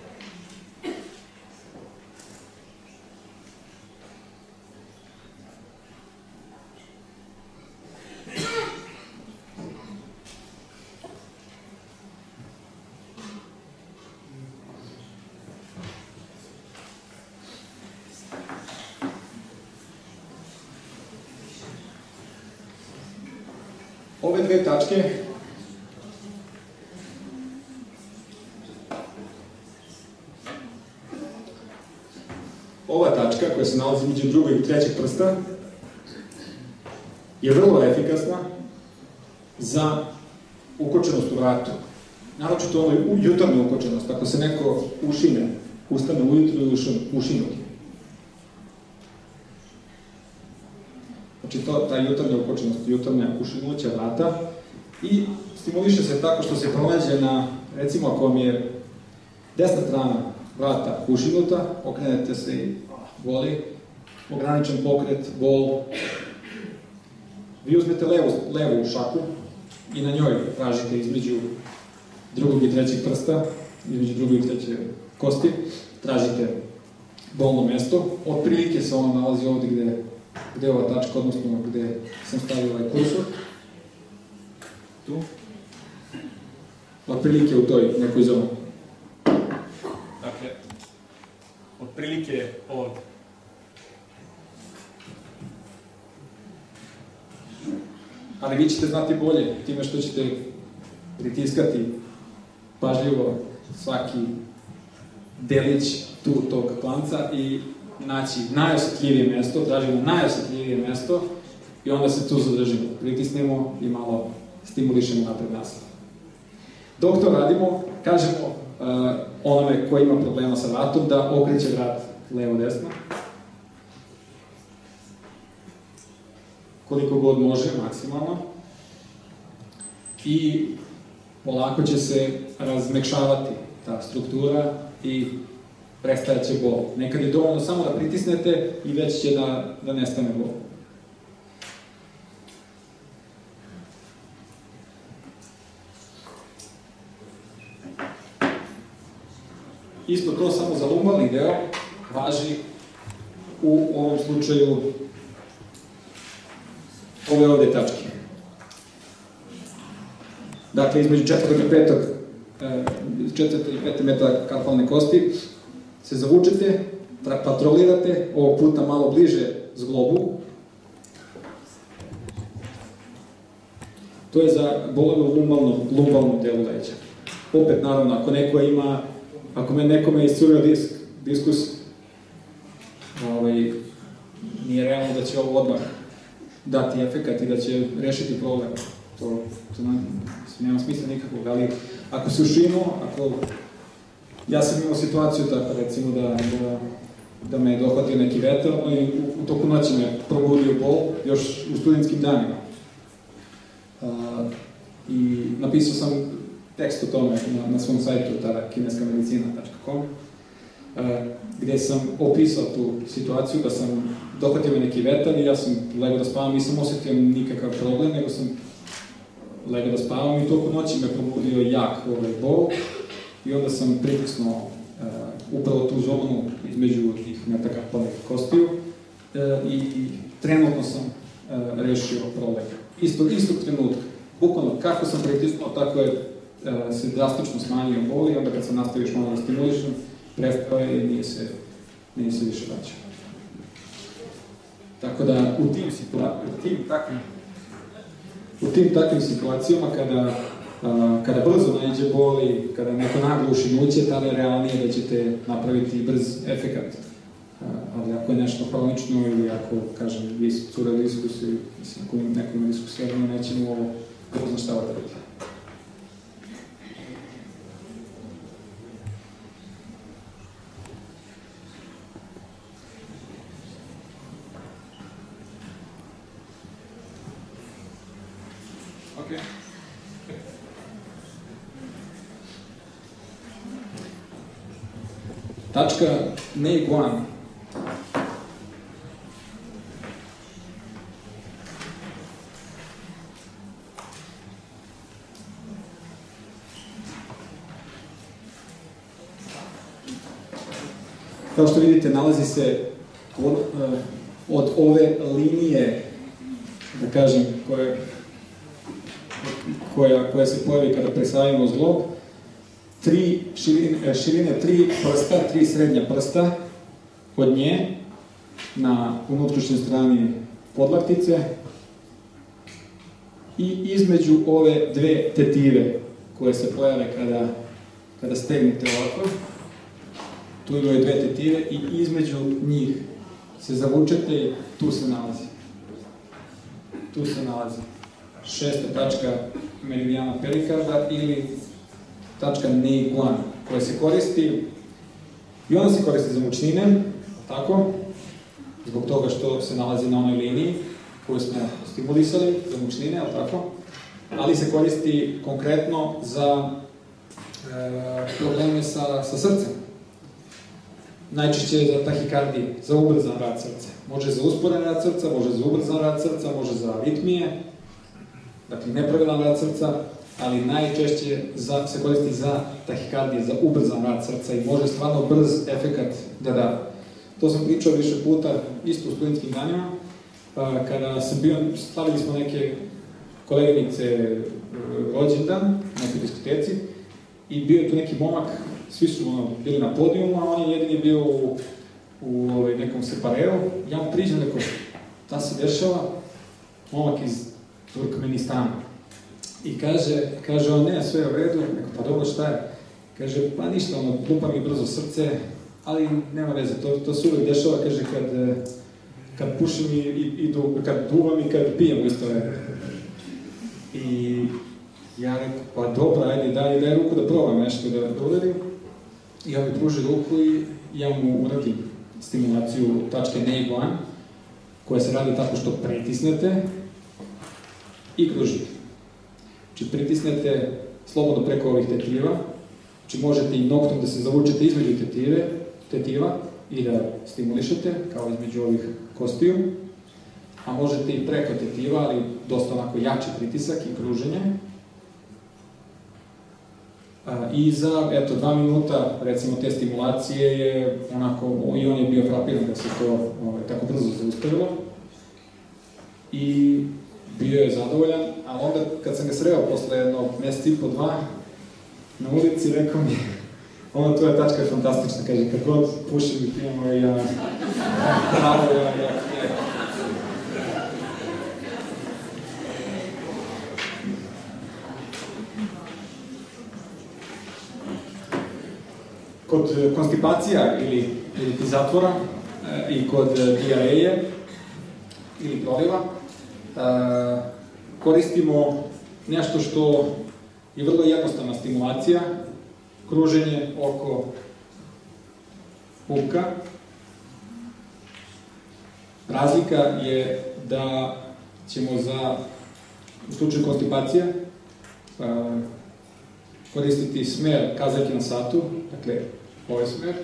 Ove dve tačke ova tačka koja se nalazi među drugog i trećeg prsta je vrlo efikasna za ukočenost u vratu. Naročito ono jutarnju ukočenost, ako se neko ušine, ustane ujutru i ušinuti. Znači, to, ta jutarnja ukočenost, jutarnja ušinuća vrata, i stimuliše se tako što se pronađe na, recimo, ako vam je desna strana vrata ušinuta, okrenete se i voli, ograničen pokret, bol. Vi uzmete levu, levu šaku i na njoj tražite između drugog i trećeg prsta, između drugog i treće kosti, tražite bolno mesto. Otprilike se ono nalazi ovde gde gde je ova tačka, odnosno gde sam stavio ovaj kursor. Tu. Otprilike u toj nekoj zoni. Dakle, otprilike ovde. Ali vi ćete znati bolje time što ćete pritiskati pažljivo svaki delić tu tog klanca i naći najosjetljivije mesto, tražimo najosjetljivije mesto i onda se tu zadržimo, pritisnemo i malo stimulišemo napred nastav. Dok to radimo, kažemo uh, onome koji ima problema sa vratom da okreće vrat levo-desno. Koliko god može, maksimalno. I polako će se razmekšavati ta struktura i prestajat će bol. Nekad je dovoljno samo da pritisnete i već će da, da nestane bol. Isto to samo za lumbalni deo važi u ovom slučaju ove ovde tačke. Dakle, između četvrtog i petog, četvrtog i petog metra karpalne kosti se zavučete, patrolirate, ovog puta malo bliže zglobu. To je za bolove u lumbalnom, lumbalnom delu leđa. Opet, naravno, ako neko ima, ako me nekome iscurio disk, diskus, ovaj, nije realno da će ovo odmah dati efekat i da će rešiti problem. To, to nema smisla nikakvog, ali ako se ušinu, ako... Ja sam imao situaciju tako, recimo, da, da, da me je dohvatio neki vetar, no i u, u toku noći me probudio bol, još u studentskim danima. A, I napisao sam tekst o tome na, na svom sajtu, tada kineska medicina tačka com, gde sam opisao tu situaciju da sam dohvatio me neki vetar i ja sam legao da spavam, nisam osetio nikakav problem, nego sam legao da spavam i toku noći me probudio jak ovaj bol i onda sam pritisnuo uh, upravo tu zonu između tih metakarpalnih kostiju uh, i trenutno sam uh, rešio problem. Isto, istog trenutka. Bukvalno, kako sam pritisnuo, tako je uh, se drastično smanjio bol i onda kad sam nastavio još malo da stimulišem, prestao je i nije se, nije se više vraćao. Tako da u tim, situa u tim, takvim, u tim takvim situacijama kada, a, kada brzo naiđe bol i kada neko naglo ušinuće, tada je realnije da ćete napraviti brz efekat. A, ali ako je nešto hronično ili ako, kažem, vis, cura diskus ili ako neko ima diskus jedno, nećemo ovo poznaštavati raditi. Okay. Tačka Ne Guan. Kao što vidite, nalazi se od, od ove linije, da kažem, koje Koja, koja se pojavi kada presavimo zglob, tri širine, širine tri prsta, tri srednja prsta od nje na unutrašnjoj strani podlaktice i između ove dve tetive koje se pojave kada, kada stegnete ovako. Tu imaju dve tetive i između njih se zavučete i tu se nalazi. Tu se nalazi šesta tačka meridijana perikarda ili tačka Ne Guan, koja se koristi i ona se koristi za mučnine, tako, zbog toga što se nalazi na onoj liniji koju smo stimulisali za mučnine, tako, ali se koristi konkretno za e, probleme sa, sa srcem. Najčešće za tahikardije, za ubrzan rad srca. Može za usporen rad srca, može za ubrzan rad srca, može za aritmije, dakle nepravilan rad srca, ali najčešće za, se koristi za tahikardije, za ubrzan rad srca i može stvarno brz efekat da da. To sam pričao više puta, isto u studentskim danima, kada sam bio, slavili smo neke koleginice rođendan, na nekoj diskoteci, i bio je tu neki momak, svi su ono, bili na podijumu, a on je jedini bio u, u ovaj, nekom separeu. Ja mu priđem, neko, ta se dešava, momak iz Turkmenistana. I kaže, kaže on, ne, sve je u redu, neko, pa dobro, šta je? Kaže, pa ništa, ono, lupa mi brzo srce, ali nema veze, to, to se uvek dešava, kaže, kad, kad pušim i, i, i du, kad duvam i kad pijem u isto vreme. I ja rekao, pa dobro, ajde, daj, daj ruku da probam nešto, da, da udarim. I on mi pruži ruku i ja mu uradim stimulaciju tačke N A I jedan, koja se radi tako što pritisnete i kružite. Znači, pritisnete slobodno preko ovih tetiva, znači možete i noktom da se zavučete između tetive, tetiva i da stimulišete, kao između ovih kostiju, a možete i preko tetiva, ali dosta onako jači pritisak i kruženje. I za, eto, dva minuta, recimo, te stimulacije je onako, i on je bio frapiran da se to ovaj, tako brzo zaustavilo. I bio je zadovoljan, ali onda kad sam ga sreo posle jednog meseca i po dva na ulici, rekao mi, ono, tvoja tačka je fantastična, kaže, kad god pušim i pijem, ja, pravo, ja, ja, ja. Kod konstipacija ili, ili zatvora e, i kod dijareje ili proliva e, koristimo nešto što je vrlo jednostavna stimulacija, kruženje oko pupka. Razlika je da ćemo za, u slučaju konstipacije, e, koristiti smer kazaljke na satu, dakle, ovaj smer.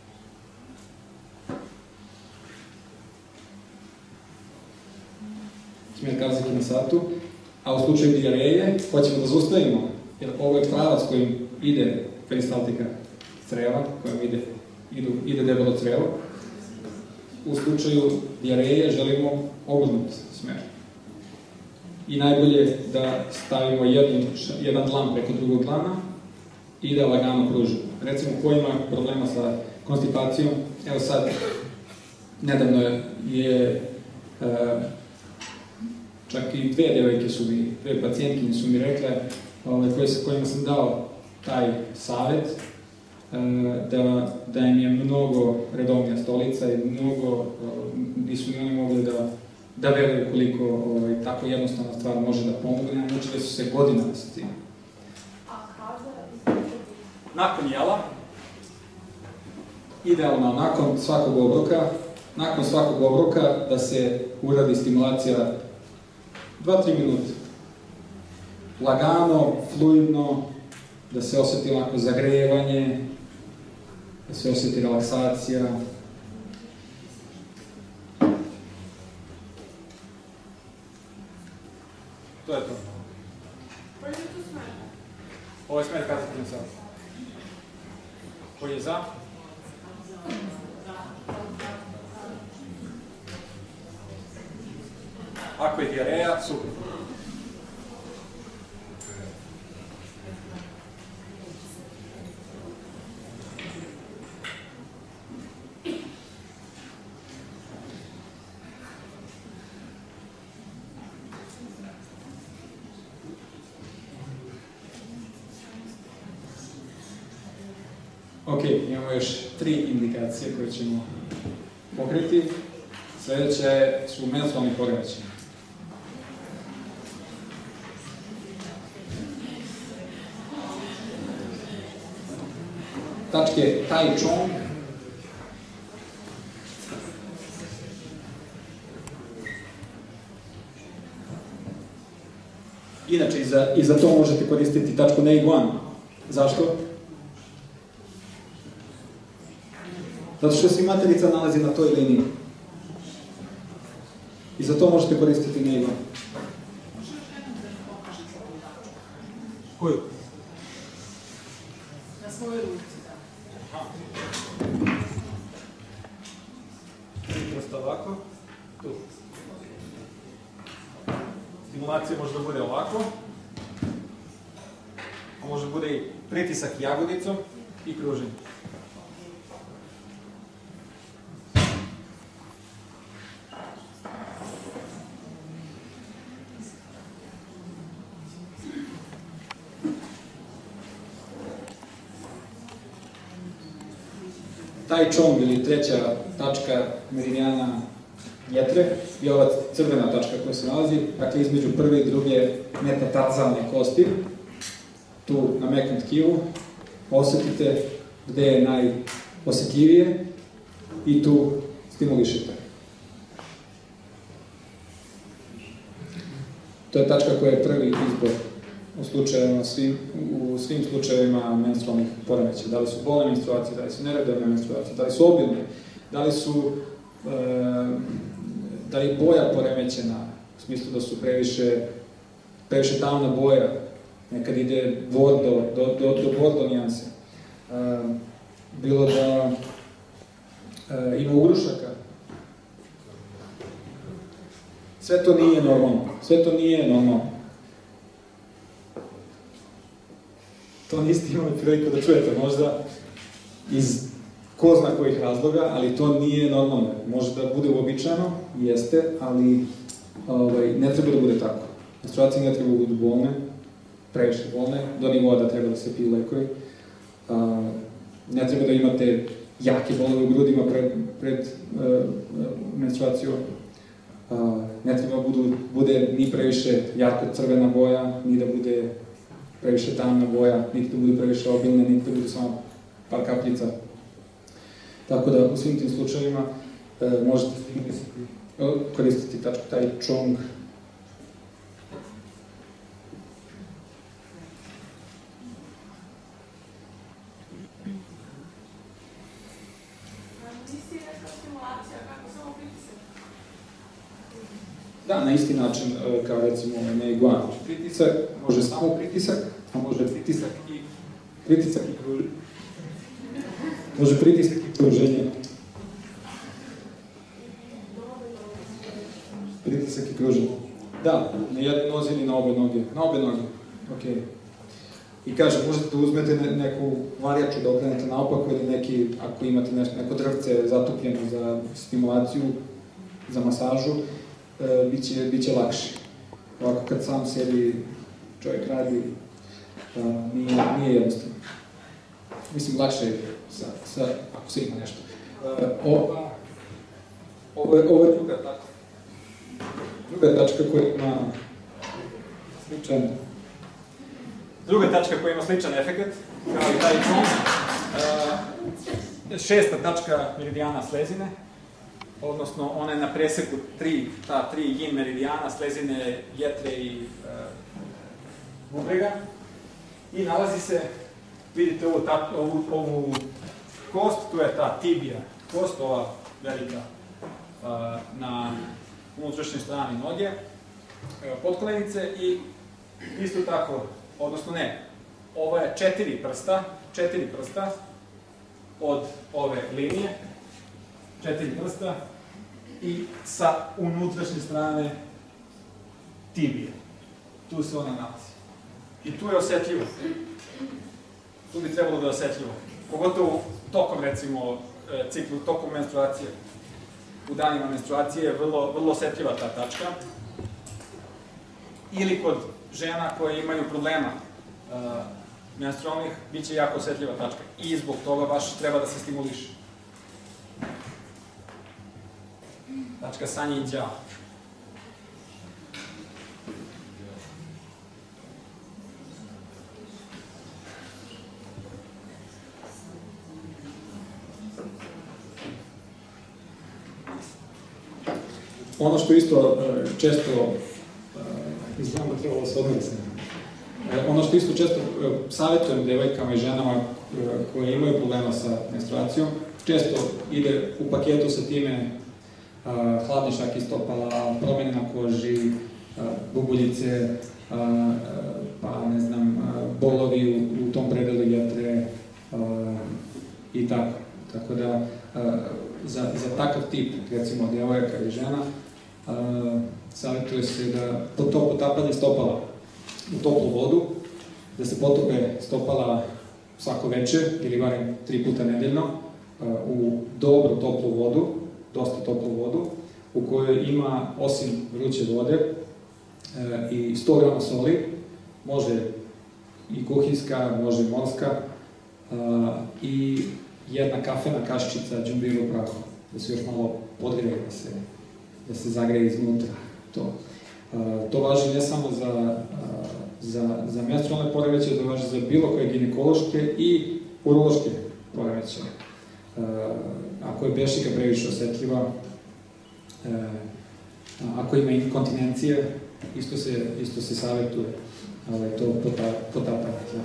Smer kazaljke na satu. A u slučaju dijareje, hoćemo da zaustavimo, jer ovo je pravac kojim ide peristaltika creva, kojim ide, idu, ide debelo crevo. U slučaju dijareje želimo obrnut smer. I najbolje da stavimo jedan, jedan dlan preko drugog dlana i da lagano kružimo. Recimo, ko ima problema sa konstipacijom, evo sad, nedavno je, e, čak i dve devojke su mi, dve pacijentkinje su mi rekle, ove, koje, kojima sam dao taj savet, e, da, da im je mnogo redovnija stolica i mnogo, nisu ni oni mogli da da veruju koliko ovaj, tako jednostavna stvar može da pomogne, a mučili su se godinama sa tim. A kada? Nakon jela, idealno nakon svakog obroka, nakon svakog obroka da se uradi stimulacija dva do tri minuta. Lagano, fluidno, da se osjeti onako zagrevanje, da se osjeti relaksacija. To je to. Koji je to smer? Ovo je smer kazaljke na satu. Koji je za? Ako je dijareja, super. Ok, imamo još tri indikacije koje ćemo pokriti. Sljedeće su menstrualni poremećaji. Tačke Tai Chong. Inače, i za, i za to možete koristiti tačku N A I jedan. Zašto? Zato što se i materica nalazi na toj liniji. I za to možete koristiti N A I jedan. Koju? Na svojoj ruci, da. Prosto ovako. Tu. Stimulacija može da bude ovako. A može da bude i pritisak jagodicom i kruženje. taj čong ili treća tačka meridijana jetre je ova crvena tačka koja se nalazi, dakle između prve i druge metatarzalne kosti, tu na mekom tkivu, osetite gde je najosetljivije i tu stimulišete. To je tačka koja je prvi izbor u, slučajevima, svim, u svim slučajevima menstrualnih poremećaja. Da li su bolne menstruacije, da li su neredovne menstruacije, da li su obilne, da li su e, da li je boja poremećena, u smislu da su previše, previše tamna boja, nekad ide bordo, do, do, do bordo nijanse. E, bilo da e, ima ugrušaka. Sve to nije normalno. Sve to nije normalno. To niste imali priliku da čujete možda iz ko zna kojih razloga, ali to nije normalno. Može da bude uobičajeno, jeste, ali ovaj, ne treba da bude tako. Menstruacije ne treba da budu bolne, previše bolne, do nivoa da treba da se piju lekovi. A, ne treba da imate jake bolove u grudima pred, pred uh, menstruaciju. Uh, ne treba budu, bude ni previše jako crvena boja, ni da bude previše tamna boja, niti da bude previše obilne, niti da bude samo par kapljica. Tako da u svim tim slučajevima uh, možete uh, koristiti tačku, taj čong. Da, na isti način kao recimo na iguana. Pritisak, može samo pritisak, a može pritisak i pritisak i kruženje. Može pritisak i kruženje. Pritisak i kruženje. Da, na jednoj nozi ili na obe noge. Na obe noge, okej. Okay. I kažem, možete da uzmete ne, neku varijaču da okrenete naopako ili neki, ako imate nešto, neko drvce zatopljeno za stimulaciju, za masažu, e, bit će, bit će lakše. Ovako kad sam sebi čovjek radi, a, nije, nije jednostavno. Mislim, lakše je sa, sa, ako se ima nešto. E, ova, ovo, je, ovo je druga tačka. Druga tačka koja ima sličan Druga tačka koja ima sličan efekt, kao i taj čong. E, šesta tačka meridijana slezine, odnosno ona je na preseku tri, ta tri yin meridijana, slezine, jetre i e, bubrega. I nalazi se, vidite ovu, ta, ovu, ovu kost, tu je ta tibija, kost, ova velika, e, na unutrašnjoj strani noge, e, potkolenice i isto tako, odnosno ne, ovo je četiri prsta, četiri prsta od ove linije, četiri prsta i sa unutrašnje strane tibije. Tu se ona nalazi. I tu je osetljivo. Tu bi trebalo da je osetljivo. Pogotovo tokom, recimo, ciklu, tokom menstruacije. U danima menstruacije je vrlo, vrlo osetljiva ta tačka. Ili kod žena koje imaju problema uh, menstrualnih, bit će jako osetljiva tačka. I zbog toga baš treba da se stimuliše. Tačka Sanji i Đao. Ono što isto često znam da trebalo se odnositi. Ono što isto često savjetujem devojkama i ženama koje imaju problema sa menstruacijom, često ide u paketu sa time hladni šaki stopala, promjene na koži, bubuljice, pa ne znam, bolovi u, u tom predelu jetre i tako. Tako da, za, za takav tip, recimo, devojaka ili žena, savjetuje se da to potapanje stopala u toplu vodu, da se potope stopala svako večer ili barem tri puta nedeljno u dobro toplu vodu, dosta toplu vodu, u kojoj ima osim vruće vode i sto grama soli, može i kuhinska, može morska, i jedna kafena kaščica džumbira u prahu, da se još malo podgrije, da se, da se zagreje iznutra. To, to važi ne samo za, za, za menstrualne poremećaje, to važi za bilo koje ginekološke i urološke poremećaje. Ako je bešika previše osetljiva, ako ima inkontinencije, isto se, isto se savjetuje to potapati.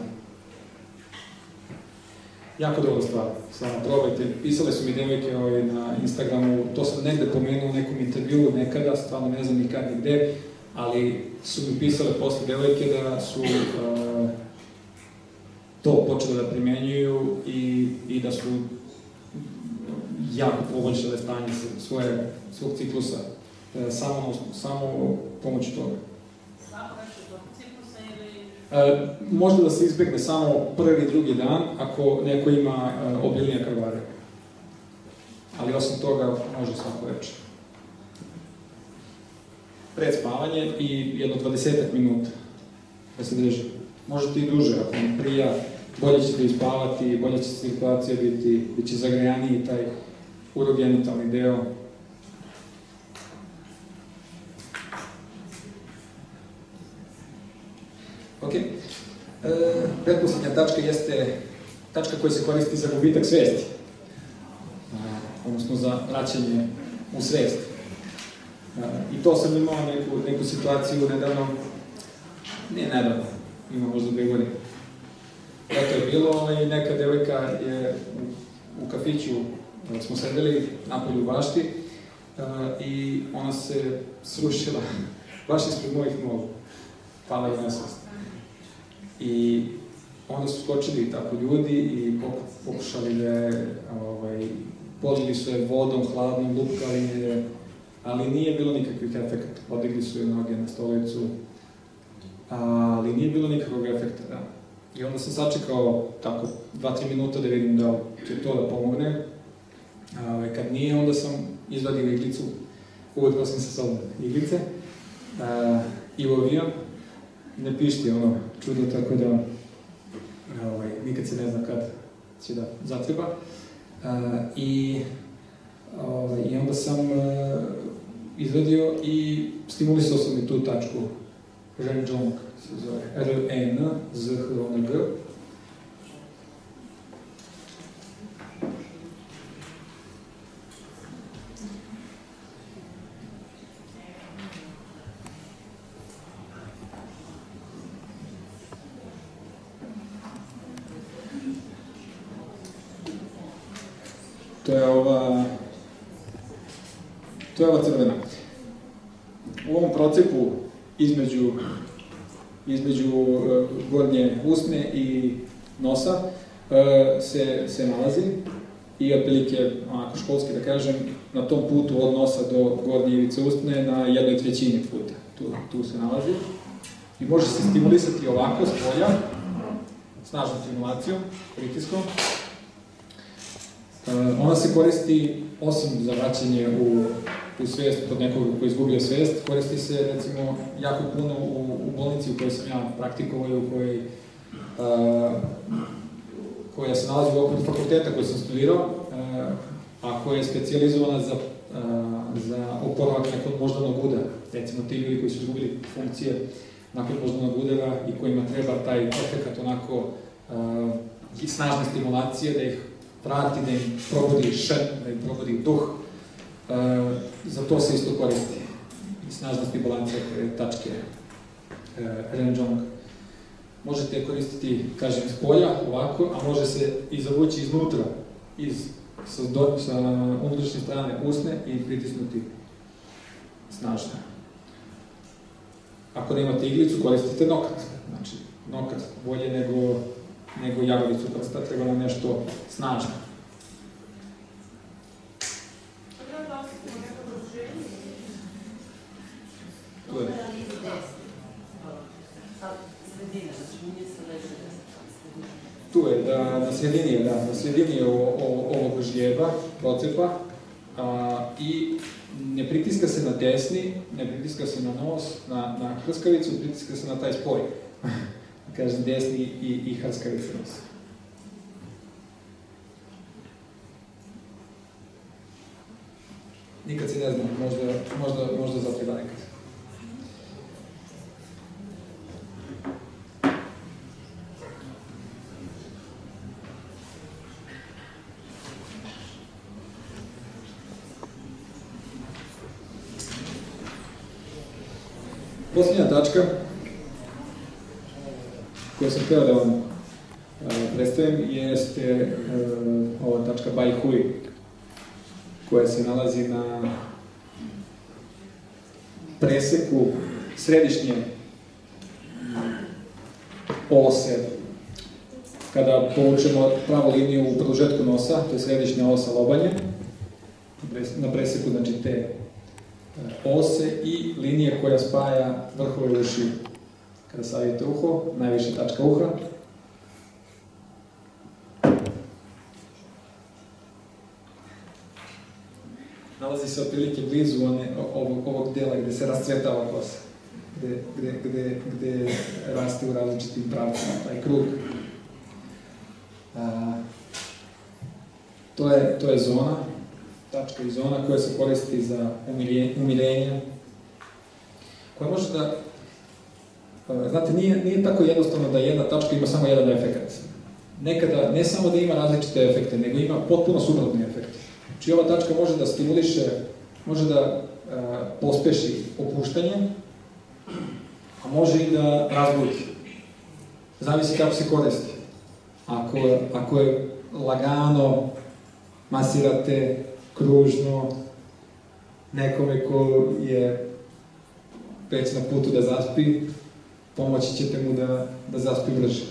Jako dobra stvar, stvarno probajte. Pisale su mi devojke na Instagramu, to sam negde pomenuo u nekom intervjuu nekada, stvarno ne znam ni kad ni gde, ali su mi pisale posle devojke da su uh, to počele da primenjuju i, i da su jako poboljšale stanje svoje, svog ciklusa, samo, samo pomoću toga. E, možda da se izbegne samo prvi, drugi dan, ako neko ima e, obilnija krvare. Ali osim toga, može svako reći. Pred spavanje i jedno dvadesetak minuta da se drži. Možete i duže, ako vam prija, bolje ćete ispavati, bolje će cirkulacija biti, bit će zagrejaniji taj urogenitalni deo. Ok. E, pretposlednja tačka jeste tačka koja se koristi za gubitak svesti. E, odnosno za vraćanje u svest. E, I to sam imao neku, neku situaciju nedavno, ne nedavno, ima možda dve godine. Zato je bilo i neka devojka je u, u kafiću, smo sedeli napolju u bašti e, i ona se srušila baš ispred mojih nogu. Pala je na svest. I onda su skočili tako ljudi i pokušali da je, ovaj, polili su je vodom, hladnom, lupkali je, ali nije bilo nikakvih efekata. Odigli su je noge na stolicu, ali nije bilo nikakvog efekta, da. I onda sam sačekao tako dva tri minuta da vidim da će to da pomogne. A, kad nije, onda sam izvadio iglicu, uvetkao sam sa sobom iglice a, i u avion. Ne pišti ono čudo, tako da ovaj, nikad se ne zna kad će da zatreba. Uh, i, ovaj, I onda sam uh, izvadio i stimulisao sam i tu tačku. Renjong se zove. R E N Z H O N G. To je ova, to je ova crvena. U ovom procepu između, između uh, gornje usne i nosa uh, se, se nalazi i otprilike, onako školski da kažem, na tom putu od nosa do gornje ivice usne na jednoj trećini puta. Tu, tu se nalazi. I može se stimulisati ovako, s polja, snažnom stimulacijom, pritiskom. Uh, ona se koristi, osim za vraćanje u, u svest kod nekoga koji je izgubio svest, koristi se, recimo, jako puno u, u bolnici u kojoj sam ja praktikovao, u kojoj, uh, koja se nalazi u okviru fakulteta koji sam studirao, uh, a koja je specijalizovana za, uh, za oporavak nekog moždanog udara. Recimo, ti ljudi koji su izgubili funkcije nakon moždanog udara i kojima treba taj efekat onako uh, i snažne stimulacije, da ih vrati, da im probudi šen, da im probudi duh. E, za to se isto koristi. I snažna stimulacija koje tačke e, Renjong. Možete koristiti, kažem, s polja, ovako, a može se i zavući iznutra, iz, sa, do, sa unutrašnje strane usne i pritisnuti snažno. Ako nemate iglicu, koristite nokat. Znači, nokat bolje nego nego jagodicu prsta, treba nam nešto snažno. Tu je. Tu je, da, na sredini je, da, na sredini je ovog žljeba, procepa, a, i ne pritiska se na desni, ne pritiska se na nos, na, na hrskavicu, pritiska se na taj spoj. Kažem, desni i, i hrskavica nos. nikad se ne zna, možda, možda, možda zatreba nekad. Posljednja tačka koju sam htio da vam uh, predstavim jeste uh, ova tačka Bai Hui, koja se nalazi na preseku središnje ose. Kada povučemo pravu liniju u produžetku nosa, to je središnja osa lobanje, na preseku znači te ose i linije koja spaja vrhove ušiju. Kada savijete uho, najviša tačka uha. Nalazi se otprilike blizu one, ovog, ovog dela gde se rascvetava kosa, gde, gde, gde, gde raste u različitim pravcima, taj krug. A, to, je, to je zona, tačka i zona koja se koristi za umirenje, koja može da, znate, nije, nije tako jednostavno da jedna tačka ima samo jedan efekt. Nekada, ne samo da ima različite efekte, nego ima potpuno suprotni efekt. Znači, ova tačka može da stimuliše, može da a, pospeši opuštanje, a može i da razbudi. Zavisi kako se koristi. Ako, ako je lagano, masirate, kružno, nekome ko je već na putu da zaspi, pomoći ćete mu da, da zaspi brže.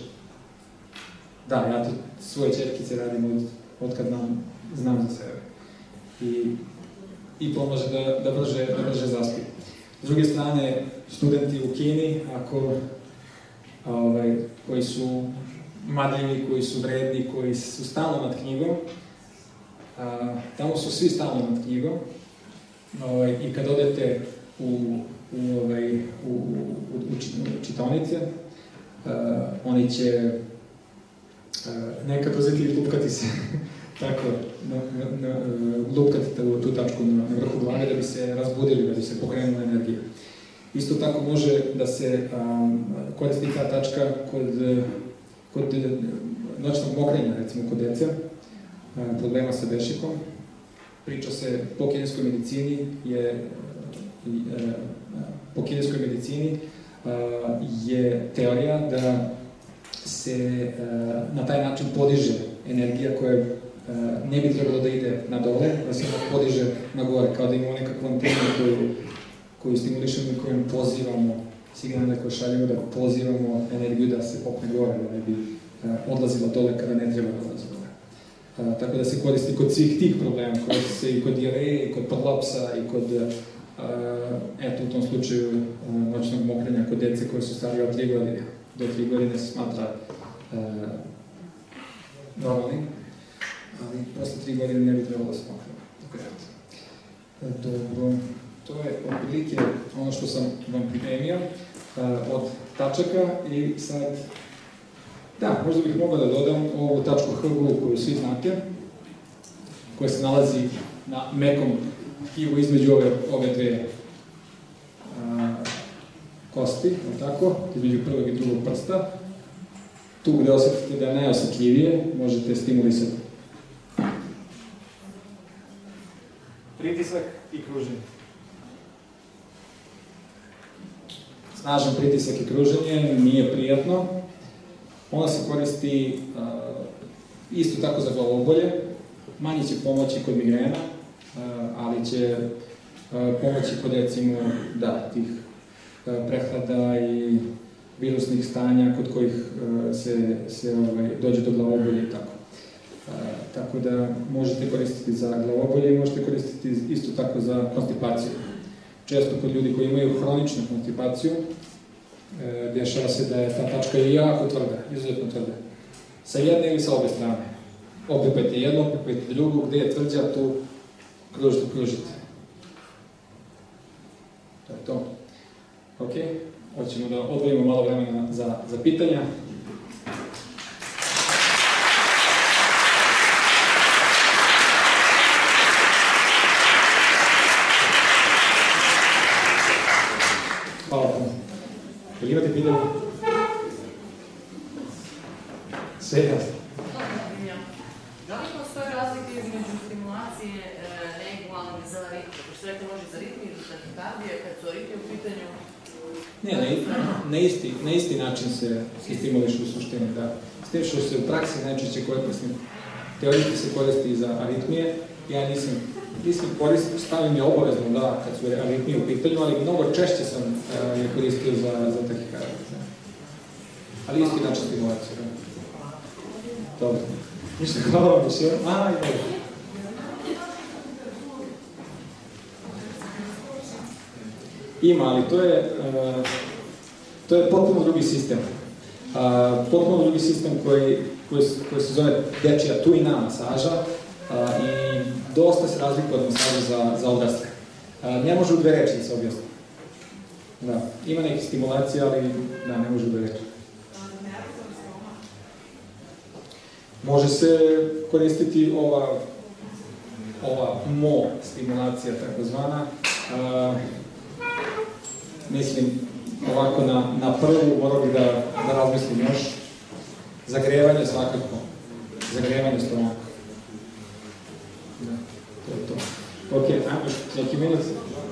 Da, ja to svoje čerkice radim od, od kad nam, znam za sebe. I, i pomaže da, da, brže, da brže zaspi. S druge strane, studenti u Kini, ako, ovaj, koji su madljivi, koji su vredni, koji su stalno nad knjigom, a, tamo su svi stalno nad knjigom, ovaj, i kad odete u, u, ovaj, u, u, u čitaonice, a, oni će a, nekad uzeti i lupkati se, tako, na, na, na, lupkati tu, tu tačku na, na vrhu glave da bi se razbudili, da bi se pokrenula energija. Isto tako može da se a, koristi ta tačka kod, kod noćnog mokrenja, recimo kod dece, a, problema sa bešikom. Priča se po kineskoj medicini, je, a, po kineskoj medicini a, je teorija da se a, na taj način podiže energija koja ne bi trebalo da ide na dole, da se ona podiže na gore, kao da imamo nekakvu antenu koju, koju stimulišemo i kojom pozivamo signale koje šaljemo, da pozivamo energiju da se popne gore, da ne bi odlazila dole kada ne treba da odlazi gore. Tako da se koristi kod svih tih problema, koristi se i kod dijareje, i kod prolapsa, i kod, eto, u tom slučaju noćnog mokrenja kod dece koje su starije od tri godine. Do tri godine se smatra normalnim, ali posle tri godine ne bi trebalo da se pokrene. Dobro, to je otprilike ono što sam vam pripremio uh, od tačaka i sad, da, možda bih mogao da dodam ovu tačku H U koju svi znate, koja se nalazi na mekom tkivu između ove, ove dve uh, kosti, tako, između prvog i drugog prsta. Tu gde osetite da je najosjetljivije, možete stimulisati. Pritisak i kruženje. Snažan pritisak i kruženje nije prijatno. Ona se koristi uh, isto tako za glavobolje. Manje će pomoći kod migrena, uh, ali će uh, pomoći kod, recimo, da, tih uh, prehlada i virusnih stanja kod kojih uh, se, se ovaj, dođe do glavobolje i tako. Uh, tako da možete koristiti za glavobolje i možete koristiti isto tako za konstipaciju. Često kod ljudi koji imaju hroničnu konstipaciju, uh, dešava se da je ta tačka jako tvrda, izuzetno tvrda. Sa jedne ili sa obe strane. Opipajte jednu, opipajte drugu, gde je tvrđa, tu kružite, kružite. To je to. Ok, hoćemo da odvojimo malo vremena za, za pitanja. videli. Sve jasno. Da li postoje razlike između stimulacije neigualne za ritme? Pošto rekli može za ritmi ili za tahikardije, kad su ritmi u pitanju? Ne, ne, na, isti, na isti način se, se stimulišu u suštini, da. S tim što se u praksi najčešće koristi, teorijski se koristi za aritmije, ja nisam, nisam koristio, stavim je obavezno da kad su aritmije u pitanju, ali mnogo češće sam uh, je koristio za, za tahikardije. Ali isti način stimulacije, da. Dobro. Ništa, hvala vam još jedan. A, i dobro. Ima, ali to je, uh, to je potpuno drugi sistem. Uh, potpuno drugi sistem koji, koji, koji se zove dečija tuina masaža uh, i dosta se razlikuje od masaža za, za odrasle. Uh, ne može u dve reči da se objasni. Da, ima neke stimulacije, ali da, ne može u dve reči. Može se koristiti ova, ova mo stimulacija, takozvana. Uh, mislim, ovako na, na prvu morao bih da, da razmislim još. Zagrevanje svakako. Zagrevanje stomaka. Da, to je to. Ok, ajmo još neki minut.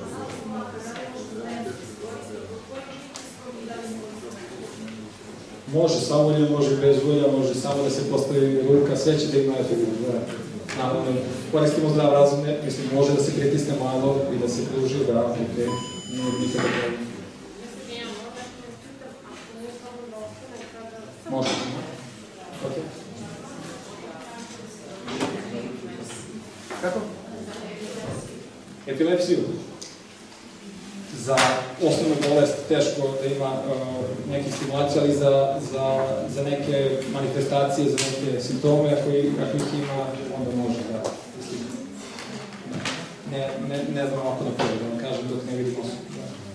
Može sa uljem, može bez ulja, može samo da se postavi ruka, sve će da ima efekt. Naravno, koristimo zdrav razum, mislim, može da se pritisne malo i da se pruži, da, ok, nije nikada problem. Može. Ok. Kako? Epilepsiju. Za osnovnu bolest teško da ima uh, neke stimulacije, ali za, za, za neke manifestacije, za neke simptome, ako, ako ih ima, onda može da mislim. Ne, ne, ne znam ovako na prvi, da vam kažem dok ne vidim osobu.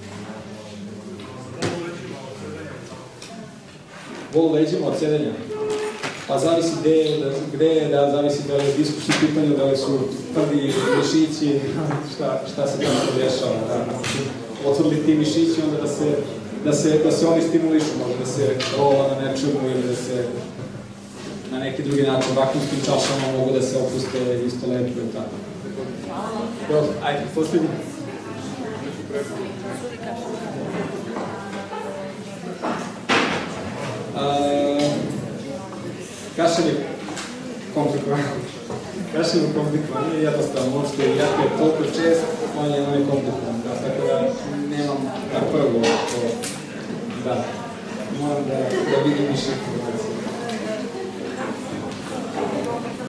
Bol leđima od sedenja. Pa zavisi gde je, da, gde je, da zavisi da li je diskus u pitanju, da li su prvi mišići, šta, šta se tamo dešava. Da. Otvrdili ti mišići, onda da se, da se, da se oni stimulišu, možda da se rola na nečemu ili da se na neki drugi način vakumskim čašama mogu da se opuste isto lepo i tako. Dobro, ajde, posljednji. Kašelj je komplikovan. Kašelj je komplikovan, nije jednostavno, možete i jako je toliko čest, on je, on je komplikovan, da, tako da nemam na prvo to, da, moram da, da vidim više informacije.